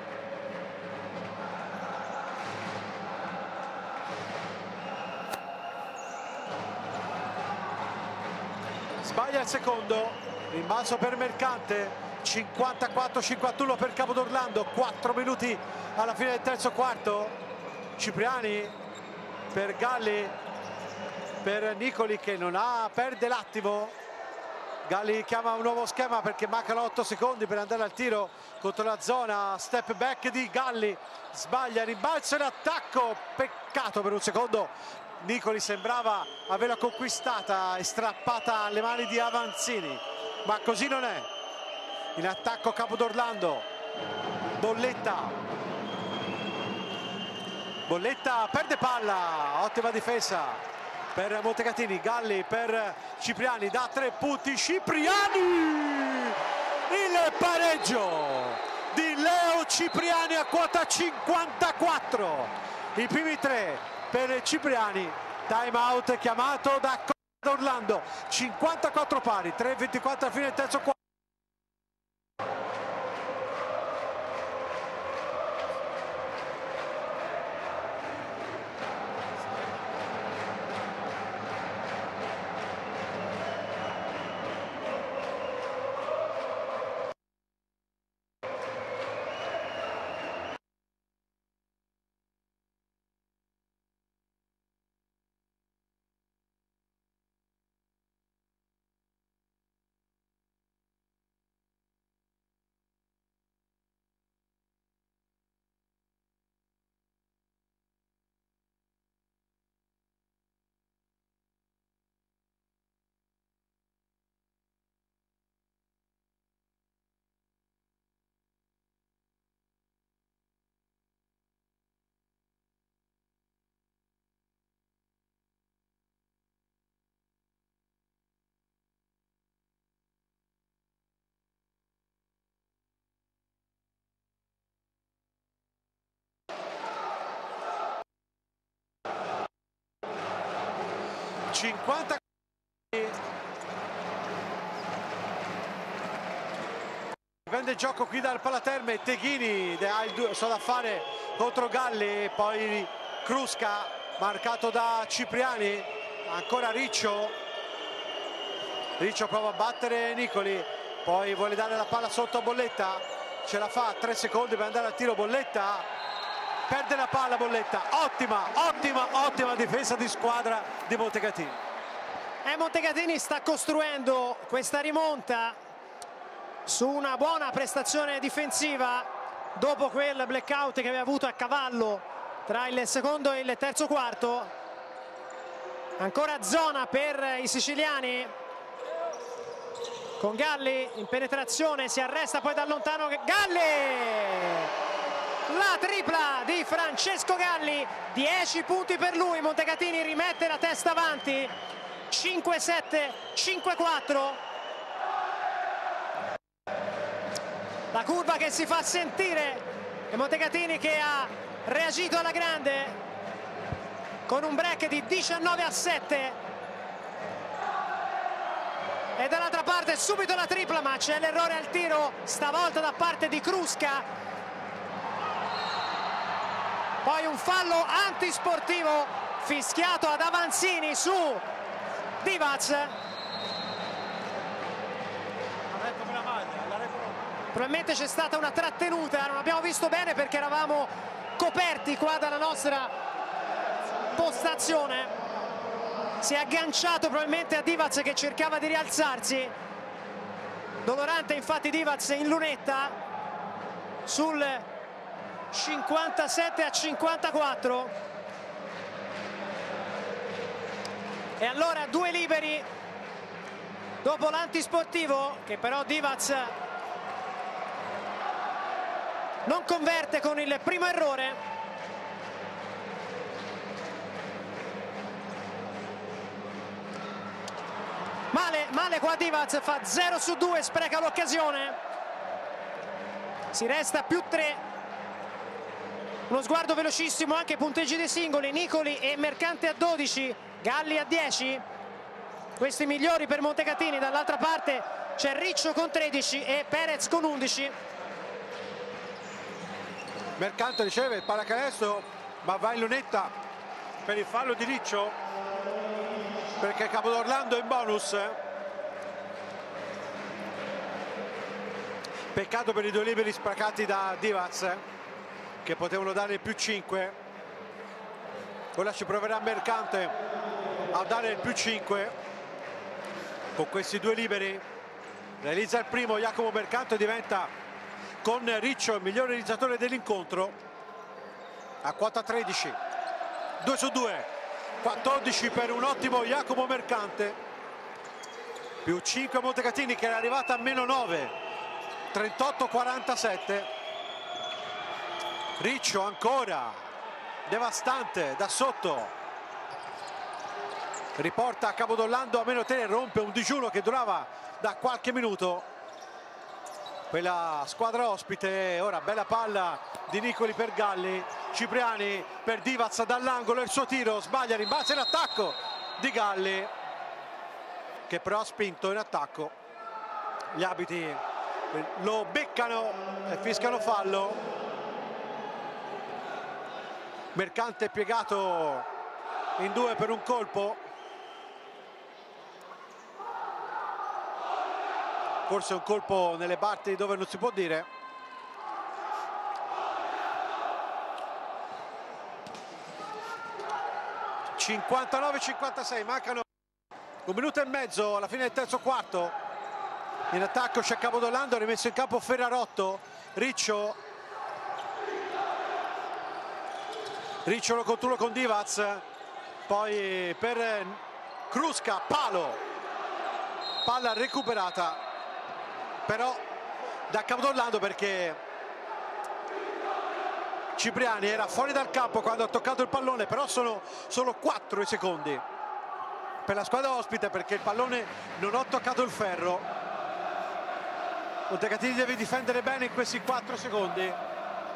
Sbaglia il secondo. Rimbalzo per Mercante. cinquantaquattro cinquantuno per Capodorlando, quattro minuti alla fine del terzo quarto. Cipriani per Galli, per Nicoli che non ha, perde l'attimo. Galli chiama un nuovo schema perché mancano otto secondi per andare al tiro contro la zona. Step back di Galli, sbaglia, rimbalzo in attacco, peccato per un secondo. Nicoli sembrava averla conquistata e strappata alle mani di Avanzini, ma così non è. In attacco Capodorlando, Bolletta, Bolletta perde palla, ottima difesa per Montecatini. Galli per Cipriani, da tre punti, Cipriani, il pareggio di Leo Cipriani a quota cinquantaquattro, i primi tre per Cipriani. Time out chiamato da Capodorlando, cinquantaquattro pari, tre e ventiquattro alla fine del terzo quarto. cinquanta prende il gioco qui dal Palaterme. Teghini ha il suo da fare contro Galli, poi Kruska marcato da Cipriani, ancora Riccio. Riccio prova a battere Nicoli, poi vuole dare la palla sotto a Bolletta, ce la fa, tre secondi per andare al tiro. Bolletta perde la palla, Bolletta, ottima, ottima, ottima difesa di squadra di Montecatini. E Montecatini sta costruendo questa rimonta su una buona prestazione difensiva dopo quel blackout che aveva avuto a cavallo tra il secondo e il terzo quarto. Ancora zona per i siciliani con Galli in penetrazione, si arresta poi da lontano Galli! La tripla di Francesco Galli, dieci punti per lui. Montecatini rimette la testa avanti, cinque sette, cinque quattro. La curva che si fa sentire e Montecatini che ha reagito alla grande con un break di diciannove a sette. E dall'altra parte subito la tripla, ma c'è l'errore al tiro stavolta da parte di Kruska. Poi un fallo antisportivo fischiato ad Avanzini su Divac. Probabilmente c'è stata una trattenuta, non abbiamo visto bene perché eravamo coperti qua dalla nostra postazione. Si è agganciato probabilmente a Divac che cercava di rialzarsi. Dolorante infatti Divac in lunetta sul cinquantasette a cinquantaquattro. E allora due liberi dopo l'antisportivo che però Divac non converte con il primo errore. Male, male qua Divac, fa zero su due, spreca l'occasione. Si resta più tre. Uno sguardo velocissimo anche ai punteggi dei singoli. Nicoli e Mercante a dodici, Galli a dieci, questi migliori per Montecatini. Dall'altra parte c'è Riccio con tredici e Perez con undici. Mercante riceve il pallacanestro ma va in lunetta per il fallo di Riccio, perché Capodorlando in bonus. Peccato per i due liberi sprecati da Divac, che potevano dare il più cinque. Ora ci proverà Mercante a dare il più cinque con questi due liberi. Realizza il primo Jacopo Mercante, diventa con Riccio il miglior realizzatore dell'incontro a quota tredici. due su due, quattordici per un ottimo Jacopo Mercante, più cinque Montecatini che era arrivata a meno nove, trentotto quarantasette. Riccio ancora devastante da sotto, riporta a Capodorlando a meno tre, rompe un digiuno che durava da qualche minuto per la squadra ospite. Ora bella palla di Nicoli per Galli, Cipriani per Divac dall'angolo, il suo tiro sbaglia, rimbalza in attacco di Galli che però ha spinto in attacco. Gli arbitri lo beccano e fiscano fallo. Mercante piegato in due per un colpo, forse un colpo nelle parti dove non si può dire. cinquantanove cinquantasei, mancano un minuto e mezzo alla fine del terzo quarto. In attacco c'è Capodorlando, rimesso in campo Ferrarotto. Riccio Ricciolo contro uno con Divac, poi per Kruska, palo, palla recuperata però da Capodorlando, perché Cipriani era fuori dal campo quando ha toccato il pallone, però sono solo quattro i secondi per la squadra ospite, perché il pallone non ha toccato il ferro. Montecatini deve difendere bene in questi quattro secondi.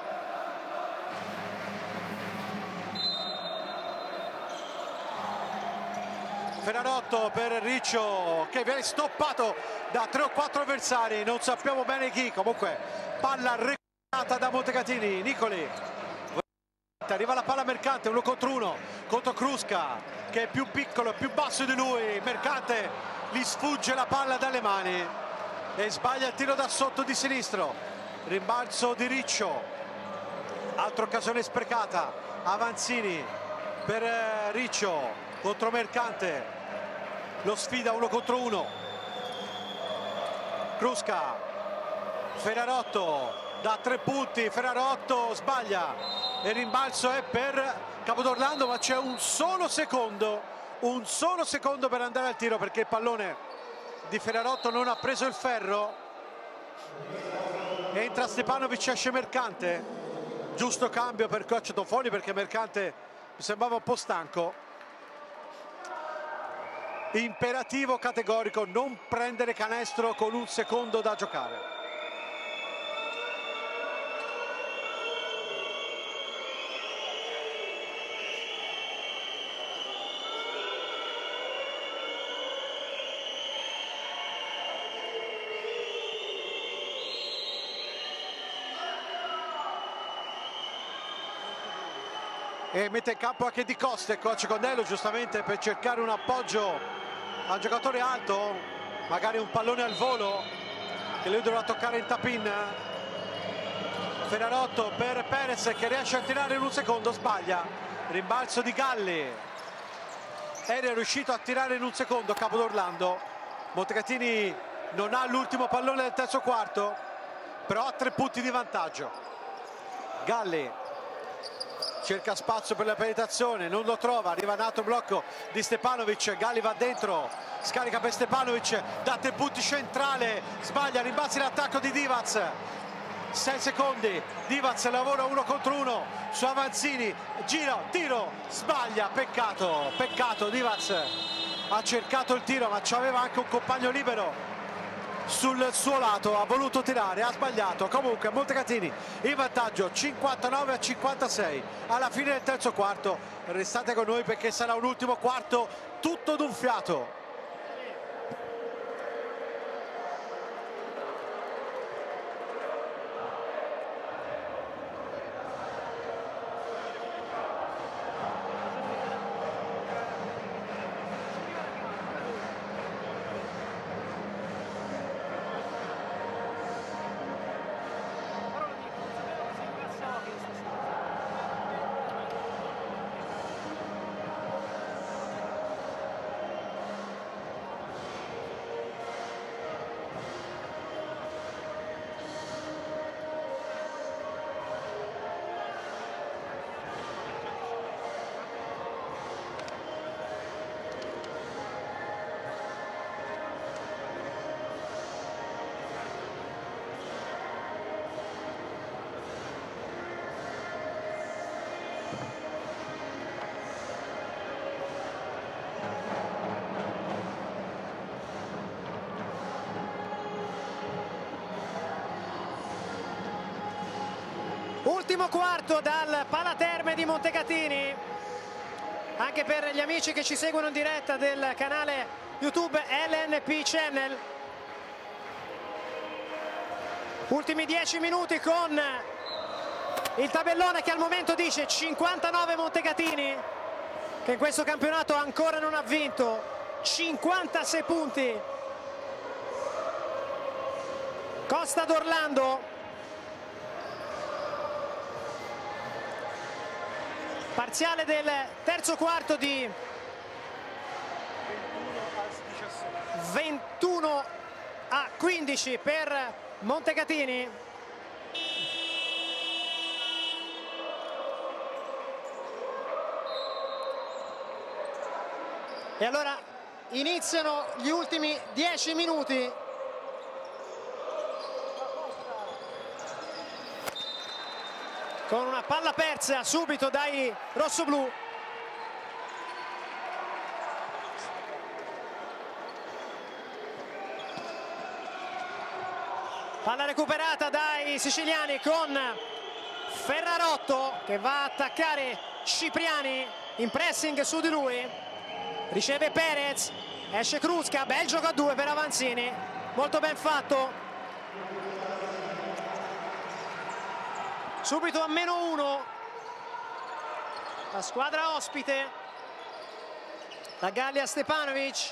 Ferrarotto per Riccio che viene stoppato da tre o quattro avversari, non sappiamo bene chi. Comunque palla recuperata da Montecatini. Nicoli, arriva la palla Mercante, uno contro uno contro Kruska che è più piccolo, più basso di lui. Mercante gli sfugge la palla dalle mani e sbaglia il tiro da sotto di sinistro. Rimbalzo di Riccio, altra occasione sprecata. Avanzini per Riccio contro Mercante, lo sfida uno contro uno. Kruska, Ferrarotto da tre punti, Ferrarotto sbaglia e il rimbalzo è per Capodorlando, ma c'è un solo secondo un solo secondo per andare al tiro, perché il pallone di Ferrarotto non ha preso il ferro. Entra Stepanovic, esce Mercante, giusto cambio per coach Toffoli perché Mercante mi sembrava un po' stanco. Imperativo categorico non prendere canestro con un secondo da giocare. E mette in campo anche Di Costa, coach Condello, giustamente per cercare un appoggio al giocatore alto, magari un pallone al volo che lui dovrà toccare in tap-in. Ferrarotto per Perez che riesce a tirare in un secondo, sbaglia. Rimbalzo di Galli, era riuscito a tirare in un secondo Capodorlando. Montecatini non ha l'ultimo pallone del terzo quarto, però ha tre punti di vantaggio. Galli cerca spazio per la penetrazione, non lo trova, arriva un altro blocco di Stepanovic, Galli va dentro, scarica per Stepanovic, da tre punti centrale, sbaglia, rimbalza in attacco di Divac, sei secondi, Divac lavora uno contro uno su Avanzini, giro, tiro, sbaglia, peccato, peccato, Divac ha cercato il tiro ma c'aveva anche un compagno libero sul suo lato, ha voluto tirare, ha sbagliato. Comunque Montecatini in vantaggio cinquantanove a cinquantasei alla fine del terzo quarto. Restate con noi perché sarà un ultimo quarto tutto d'un fiato. Ultimo quarto dal Palaterme di Montecatini. Anche per gli amici che ci seguono in diretta del canale YouTube L N P Channel. Ultimi dieci minuti con il tabellone che al momento dice cinquantanove Montecatini, che in questo campionato ancora non ha vinto, cinquantasei punti. Costa d'Orlando. Parziale del terzo quarto di ventuno a quindici per Montecatini. E allora iniziano gli ultimi dieci minuti. Con una palla persa subito dai rossoblù. Palla recuperata dai siciliani con Ferrarotto che va a attaccare Cipriani in pressing su di lui. Riceve Perez, esce Kruzka, bel gioco a due per Avanzini, molto ben fatto. Subito a meno uno la squadra ospite, la Gallia Stepanovic.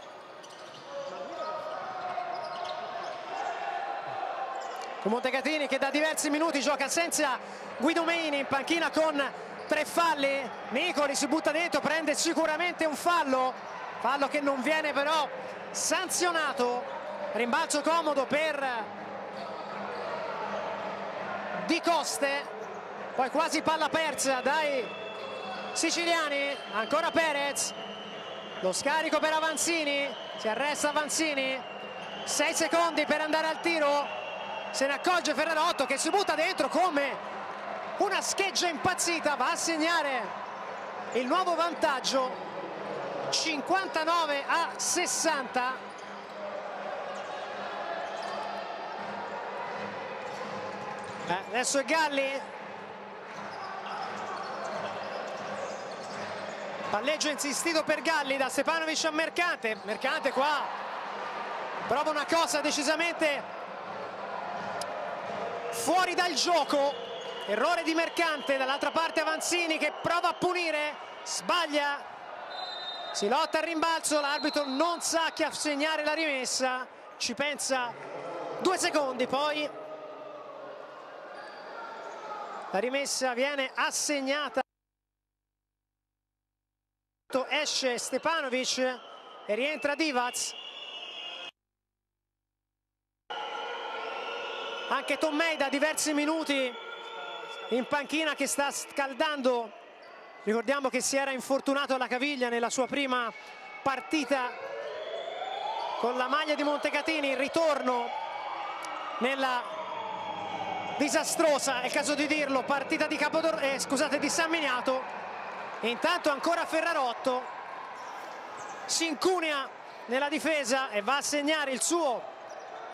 Con Montecatini che da diversi minuti gioca senza Guido Meini, in panchina con tre falli. Nicoli si butta dentro, prende sicuramente un fallo, fallo che non viene però sanzionato. Rimbalzo comodo per Di Coste, poi quasi palla persa dai siciliani. Ancora Perez, lo scarico per Avanzini, si arresta Avanzini, sei secondi per andare al tiro, se ne accorge Ferrarotto che si butta dentro come una scheggia impazzita, va a segnare il nuovo vantaggio cinquantanove a sessanta. Eh, adesso è Galli, palleggio insistito per Galli da Stepanovic a Mercante. Mercante qua prova una cosa decisamente fuori dal gioco, errore di Mercante. Dall'altra parte Avanzini che prova a punire, sbaglia, si lotta al rimbalzo, l'arbitro non sa chi assegnare la rimessa, ci pensa due secondi, poi la rimessa viene assegnata. Esce Stepanovic e rientra Divac. Anche Tommei da diversi minuti in panchina che sta scaldando. Ricordiamo che si era infortunato alla caviglia nella sua prima partita con la maglia di Montecatini. Il ritorno nella disastrosa, è il caso di dirlo, partita di Capodor eh, scusate, di San Miniato. E intanto ancora Ferrarotto si incunea nella difesa e va a segnare il suo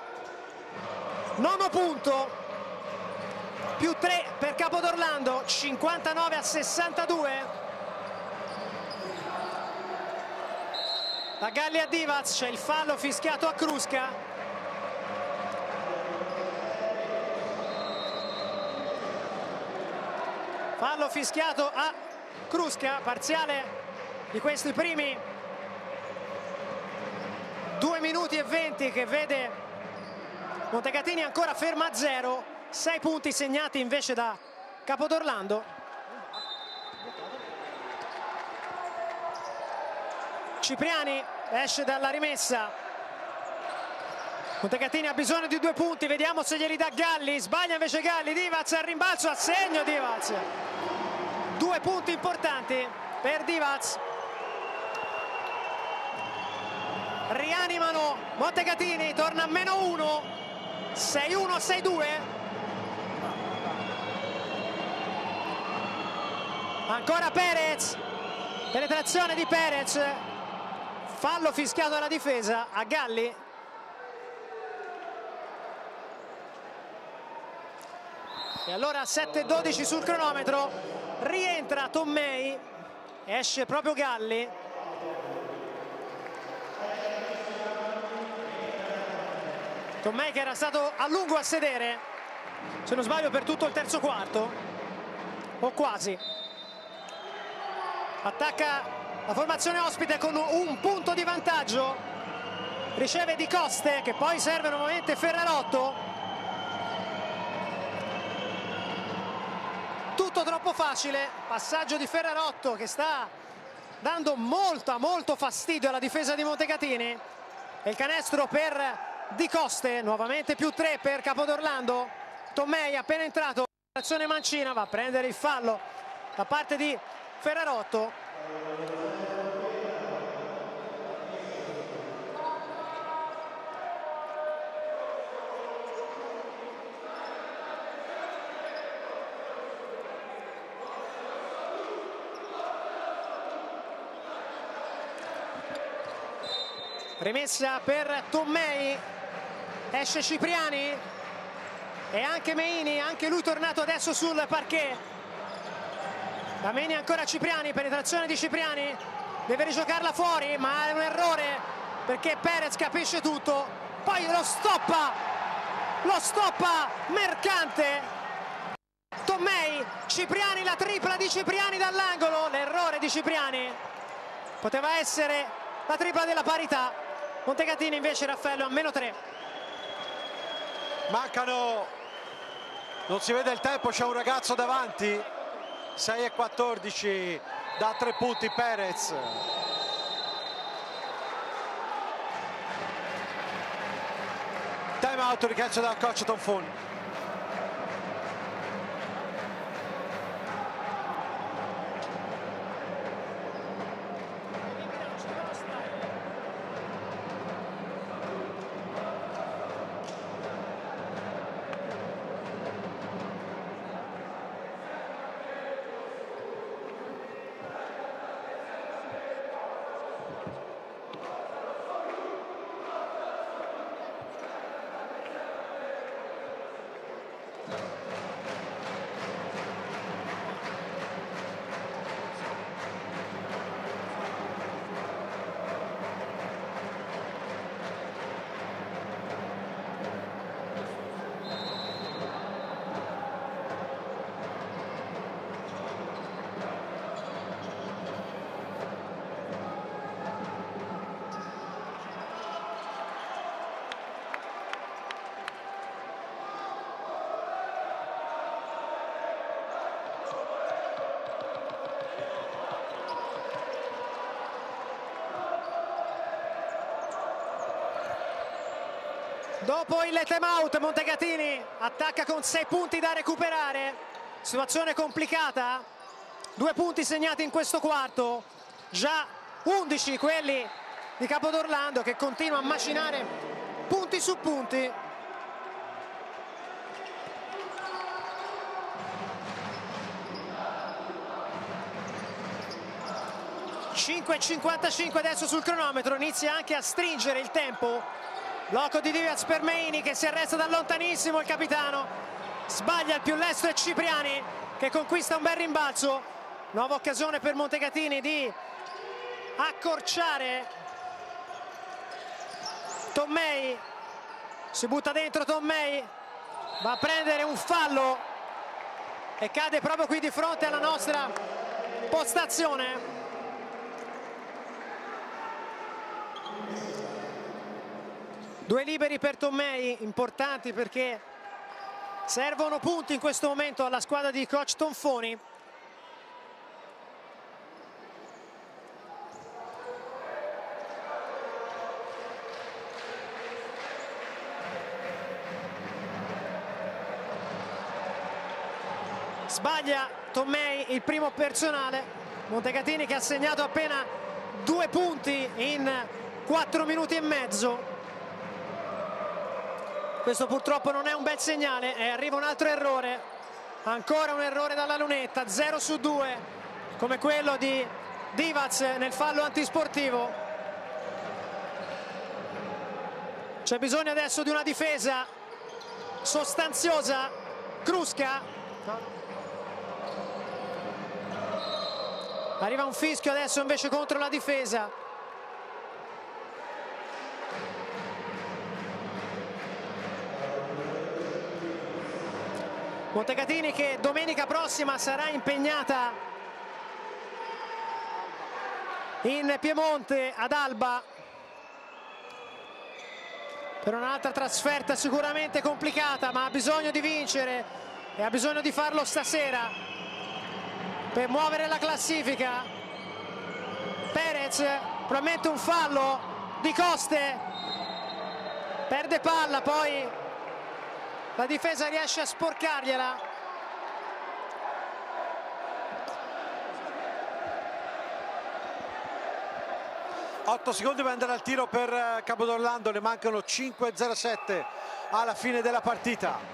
Nono punto, più tre per Capodorlando, cinquantanove a sessantadue. Da Galli a Divac, c'è il fallo fischiato a Kruska. Fallo fischiato a Kruska, parziale di questi primi due minuti e venti che vede Montecatini ancora ferma a zero, sei punti segnati invece da Capodorlando. Cipriani esce dalla rimessa, Montecatini ha bisogno di due punti, vediamo se glieli dà Galli, sbaglia invece Galli, Divac al rimbalzo, a segno Divac. Due punti importanti per Divac. Rianimano Montecatini, torna a meno uno, sei uno sei due. Ancora Perez, penetrazione di Perez, fallo fischiato alla difesa a Galli. E allora sette dodici sul cronometro, rientra Tommei, esce proprio Galli. Tommei che era stato a lungo a sedere, se non sbaglio per tutto il terzo quarto, o quasi. Attacca la formazione ospite con un punto di vantaggio, riceve Di Coste che poi serve nuovamente Ferrarotto. Tutto troppo facile, passaggio di Ferrarotto che sta dando molto molto fastidio alla difesa di Montecatini. E il canestro per Di Coste, nuovamente più tre per Capodorlando. Tommei appena entrato, azione mancina, va a prendere il fallo da parte di Ferrarotto. Rimessa per Tommei, esce Cipriani e anche Meini, anche lui tornato adesso sul parquet. Da Meini ancora Cipriani, penetrazione di Cipriani, deve rigiocarla fuori ma è un errore perché Perez capisce tutto, poi lo stoppa, lo stoppa Mercante. Tommei, Cipriani, la tripla di Cipriani dall'angolo, l'errore di Cipriani, poteva essere la tripla della parità. Montecatini invece, Raffaello, a meno tre. Mancano, non si vede il tempo, c'è un ragazzo davanti, sei e quattordici da tre punti Perez. Time out, richiesto dal coach Tonfoni. Dopo il time out Montecatini attacca con sei punti da recuperare, situazione complicata, due punti segnati in questo quarto, già undici quelli di Capodorlando che continua a macinare punti su punti. cinque e cinquantacinque adesso sul cronometro, inizia anche a stringere il tempo Blocco di Divac per Meini che si arresta da lontanissimo, il capitano sbaglia, il più lesto è Cipriani che conquista un bel rimbalzo. Nuova occasione per Montecatini di accorciare. Tommei si butta dentro, Tommei va a prendere un fallo e cade proprio qui di fronte alla nostra postazione. Due liberi per Tommei, importanti perché servono punti in questo momento alla squadra di coach Tonfoni. Sbaglia Tommei il primo personale. Montecatini che ha segnato appena due punti in quattro minuti e mezzo. Questo purtroppo non è un bel segnale e arriva un altro errore, ancora un errore dalla lunetta, zero su due come quello di Divac nel fallo antisportivo. C'è bisogno adesso di una difesa sostanziosa. Krusca, arriva un fischio adesso invece contro la difesa. Montecatini che domenica prossima sarà impegnata in Piemonte ad Alba per un'altra trasferta sicuramente complicata, ma ha bisogno di vincere e ha bisogno di farlo stasera per muovere la classifica. Perez, probabilmente un fallo di Coste, perde palla, poi la difesa riesce a sporcargliela. otto secondi per andare al tiro per Capodorlando, ne mancano cinque zero sette alla fine della partita.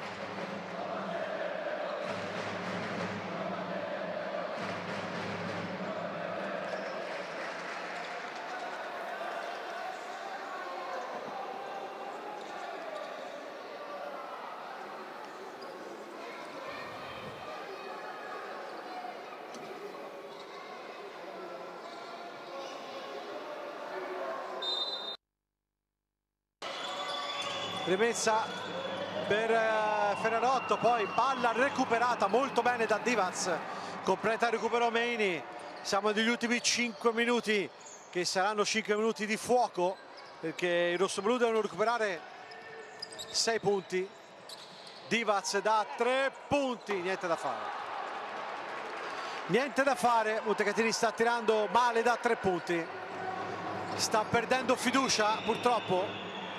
Rimessa per eh, Ferrarotto, poi palla recuperata molto bene da Divac, completa il recupero Meini. Siamo negli ultimi cinque minuti che saranno cinque minuti di fuoco perché i rossoblù devono recuperare sei punti. Divac da tre punti, niente da fare. Niente da fare, Montecatini sta tirando male da tre punti, sta perdendo fiducia purtroppo.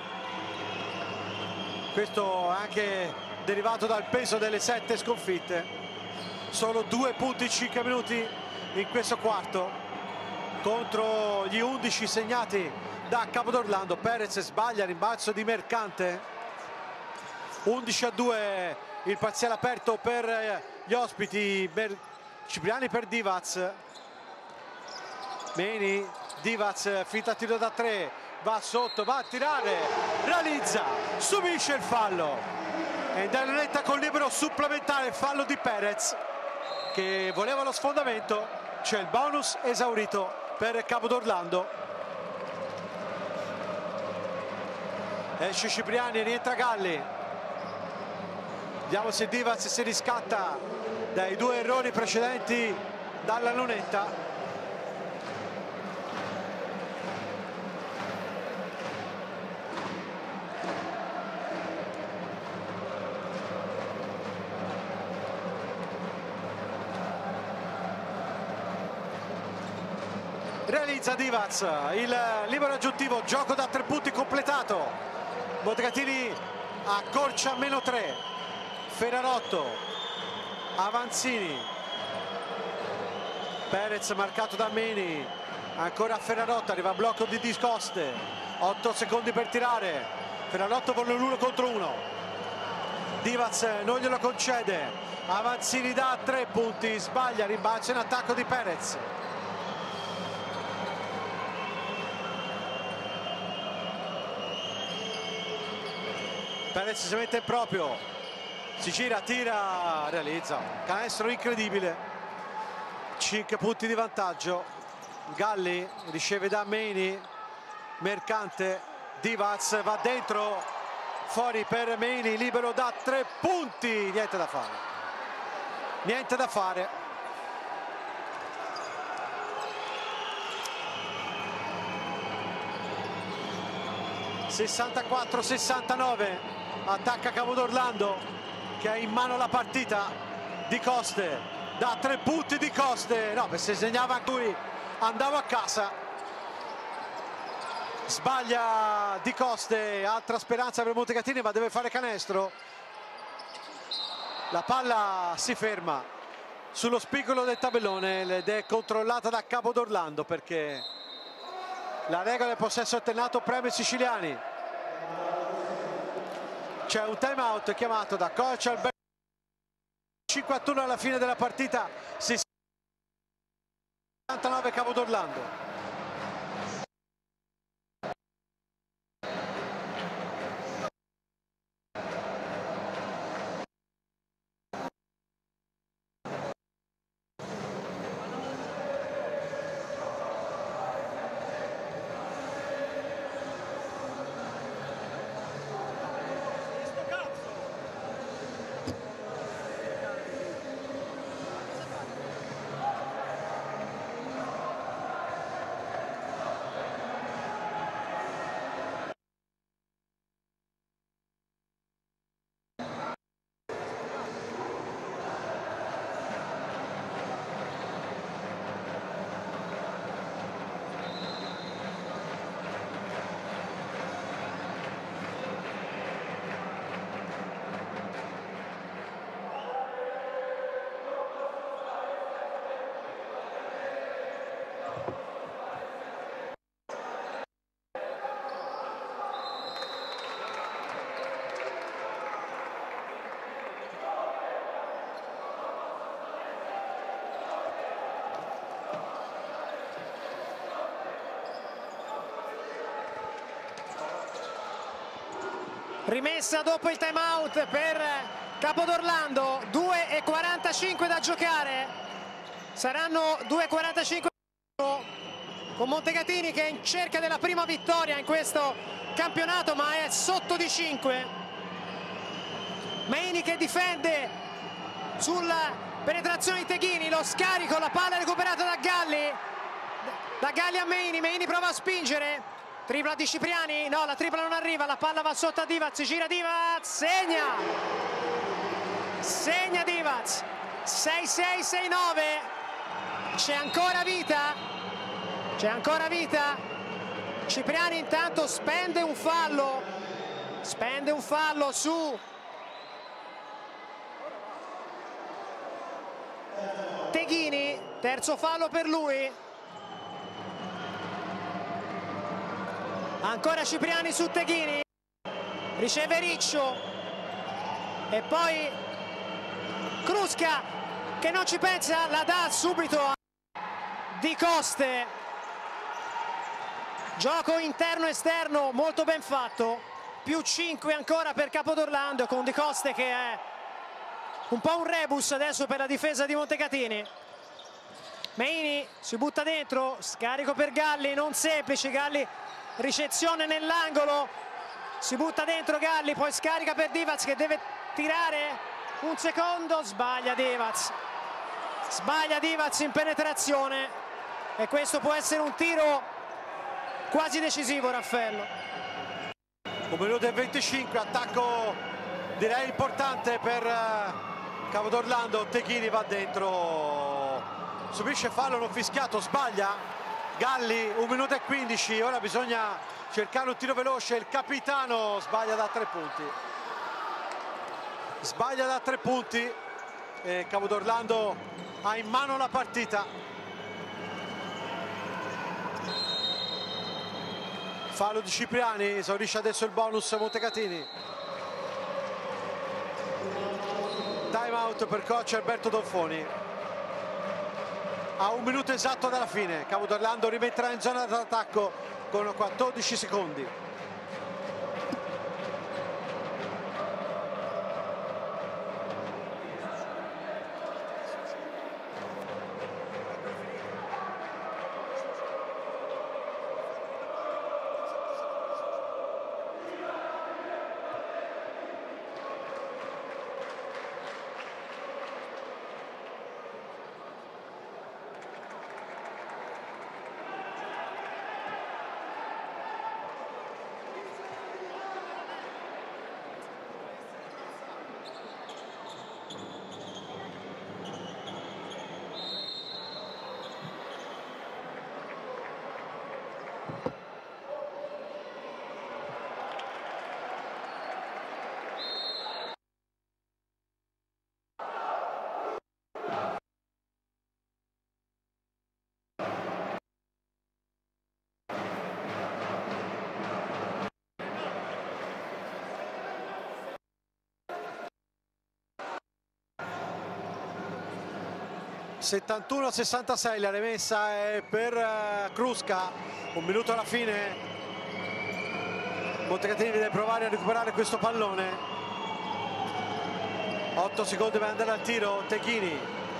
Questo è anche derivato dal peso delle sette sconfitte. Solo due punti in cinque minuti in questo quarto contro gli undici segnati da Capodorlando. Perez sbaglia, rimbalzo di Mercante. undici a due il parziale aperto per gli ospiti. Cipriani per Divac. Meini, Divac, finta tiro da tre. Va sotto, va a tirare, realizza, subisce il fallo e dalla lunetta con libero supplementare, fallo di Perez che voleva lo sfondamento. C'è il bonus esaurito per Capodorlando. Esce Cipriani, rientra Galli. Vediamo se Divac si riscatta dai due errori precedenti dalla lunetta. Realizza Divac il libero aggiuntivo, gioco da tre punti completato. Montecatini accorcia a meno tre. Ferrarotto, Avanzini, Perez marcato da Meini, ancora Ferrarotto, arriva a blocco di Discoste, otto secondi per tirare. Ferrarotto vuole l'uno contro uno, Divac non glielo concede, Avanzini da tre punti, sbaglia, rimbalzo in attacco di Perez. Perez si mette in proprio, si gira, tira, realizza canestro incredibile. Cinque punti di vantaggio. Galli riceve da Meini, Mercante, Divac va dentro, fuori per Meini, libero da tre punti. Niente da fare, niente da fare. sessantaquattro sessantanove, attacca Capodorlando che ha in mano la partita. Di Coste, da tre punti Di Coste, no, se segnava lui andava a casa. Sbaglia Di Coste, altra speranza per Montecatini, ma deve fare canestro. La palla si ferma sullo spigolo del tabellone ed è controllata da Capodorlando, perché la regola del possesso alternato preme i siciliani. C'è un time out chiamato da coach Alberto. cinquantuno alla fine della partita, sessantanove Capodorlando. Rimessa dopo il time out per Capodorlando, due e quarantacinque da giocare. Saranno due e quarantacinque con Montecatini che è in cerca della prima vittoria in questo campionato, ma è sotto di cinque. Meini che difende sulla penetrazione di Teghini, lo scarico, la palla recuperata da Galli, da Galli a Meini, Meini prova a spingere. Tripla di Cipriani, no, la tripla non arriva, la palla va sotto a Divac, gira Divac, segna! Segna Divac, sei sei sei nove, c'è ancora vita, c'è ancora vita. Cipriani intanto spende un fallo, spende un fallo su Teghini, terzo fallo per lui. Ancora Cipriani su Teghini, riceve Riccio e poi Crusca che non ci pensa, la dà subito a Di Coste. Gioco interno-esterno molto ben fatto, più cinque ancora per Capodorlando con Di Coste che è un po' un rebus adesso per la difesa di Montecatini. Meini si butta dentro, scarico per Galli, non semplice, Galli ricezione nell'angolo, si butta dentro Galli, poi scarica per Divac che deve tirare un secondo, sbaglia Divac, sbaglia Divac in penetrazione e questo può essere un tiro quasi decisivo, Raffaello. Un minuto e venticinque, attacco direi importante per Capodorlando. Teghini va dentro, subisce fallo non fischiato, sbaglia Galli. Un minuto e quindici, ora bisogna cercare un tiro veloce. Il capitano sbaglia da tre punti, sbaglia da tre punti e Capodorlando ha in mano la partita. Fallo di Cipriani, esaurisce adesso il bonus Montecatini. Time out per coach Alberto Donfoni. A un minuto esatto dalla fine, Capodorlando rimetterà in zona d'attacco con quattordici secondi. settantuno a sessantasei, la rimessa è per Kruska, un minuto alla fine. Montecatini deve provare a recuperare questo pallone, otto secondi per andare al tiro. Techini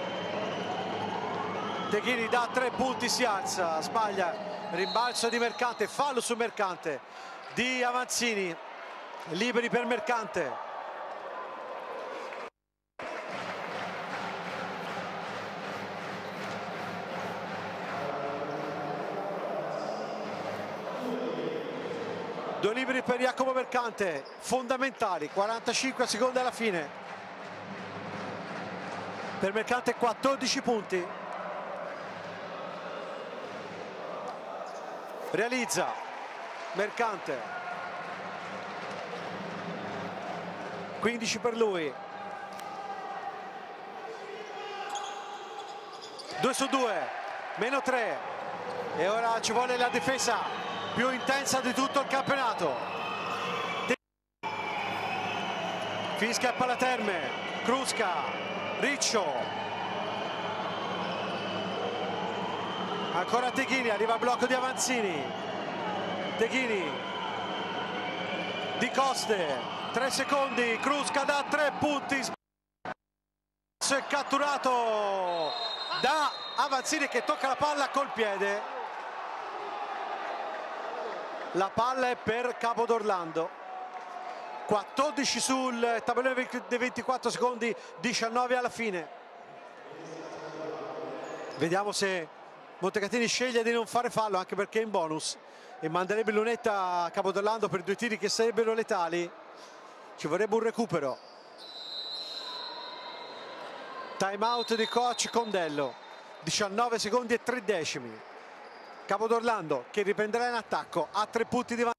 Techini da tre punti, si alza, sbaglia, rimbalzo di Mercante, fallo su Mercante di Avanzini, liberi per Mercante. Due liberi per Jacopo Mercante, fondamentali, quarantacinque secondi alla fine. Per Mercante quattordici punti. Realizza Mercante, quindici per lui. due su due, meno tre. E ora ci vuole la difesa più intensa di tutto il campionato. Fischia a Palaterme, Kruska, Riccio, ancora Techini, arriva a blocco di Avanzini. Techini, Di Coste, tre secondi, Kruska da tre punti, è catturato da Avanzini che tocca la palla col piede. La palla è per Capodorlando. quattordici sul tabellone dei ventiquattro secondi, diciannove alla fine. Vediamo se Montecatini sceglie di non fare fallo, anche perché è in bonus e manderebbe lunetta a Capodorlando per due tiri che sarebbero letali. Ci vorrebbe un recupero. Time out di coach Condello, diciannove secondi e tre decimi. Capodorlando che riprenderà in attacco a tre punti di vantaggio.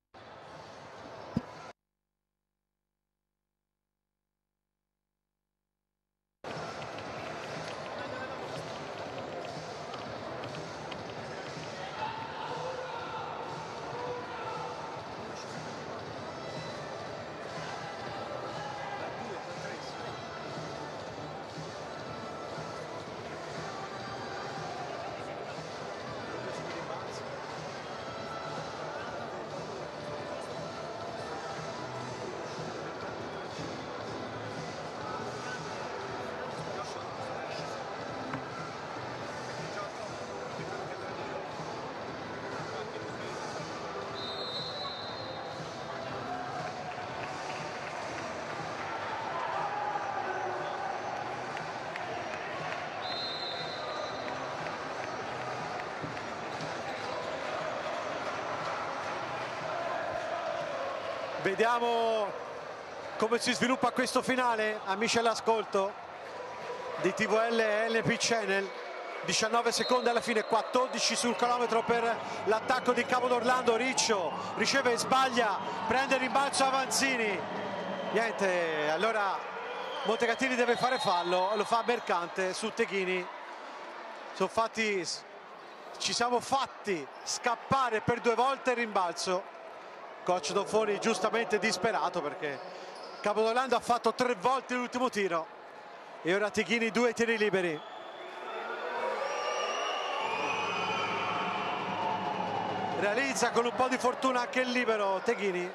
Vediamo come si sviluppa questo finale, amici all'ascolto di T V L e L P Channel. diciannove secondi alla fine, quattordici sul cronometro per l'attacco di Capodorlando. Riccio riceve e sbaglia, prende il rimbalzo Avanzini. Niente, allora Montecatini deve fare fallo, lo fa Mercante su Techini. Sono fatti, ci siamo fatti scappare per due volte il rimbalzo. Coach Donfoni giustamente disperato perché Capodorlando ha fatto tre volte l'ultimo tiro e ora Techini due tiri liberi. Realizza con un po' di fortuna anche il libero Techini.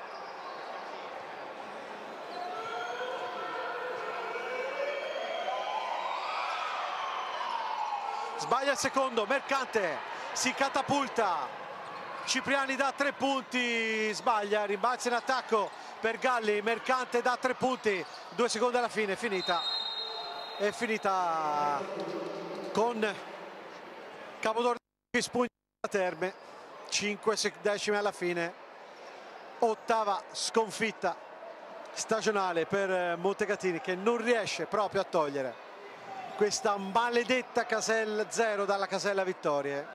Sbaglia il secondo, Mercante si catapulta. Cipriani da tre punti, sbaglia, rimbalza in attacco per Galli. Mercante da tre punti, due secondi alla fine, finita. È finita con Capodorlando che spugna a Terme, cinque decimi alla fine. Ottava sconfitta stagionale per Montecatini che non riesce proprio a togliere questa maledetta casella zero dalla casella vittorie.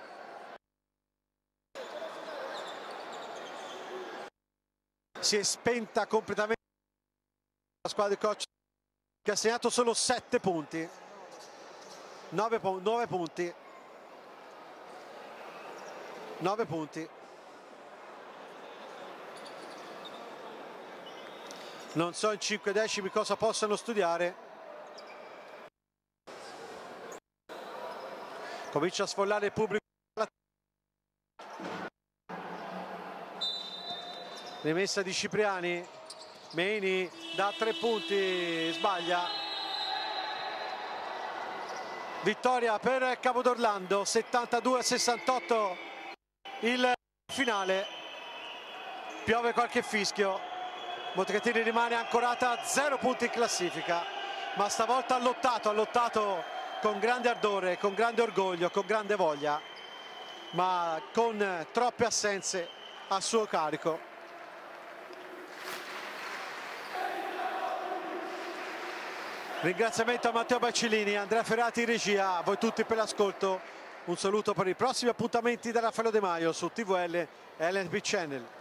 Si è spenta completamente la squadra di coach che ha segnato solo sette punti, nove punti, nove punti. Non so in cinque decimi cosa possano studiare. Comincia a sfollare il pubblico. Rimessa di Cipriani, Meini da tre punti, sbaglia. Vittoria per Capodorlando, settantadue a sessantotto il finale. Piove qualche fischio. Montecatini rimane ancorata a zero punti in classifica, ma stavolta ha lottato, ha lottato con grande ardore, con grande orgoglio, con grande voglia, ma con troppe assenze a suo carico. Ringraziamento a Matteo Baccilini, Andrea Ferrati in regia, a voi tutti per l'ascolto. Un saluto per i prossimi appuntamenti da Raffaello De Maio su T V L e L N B Channel.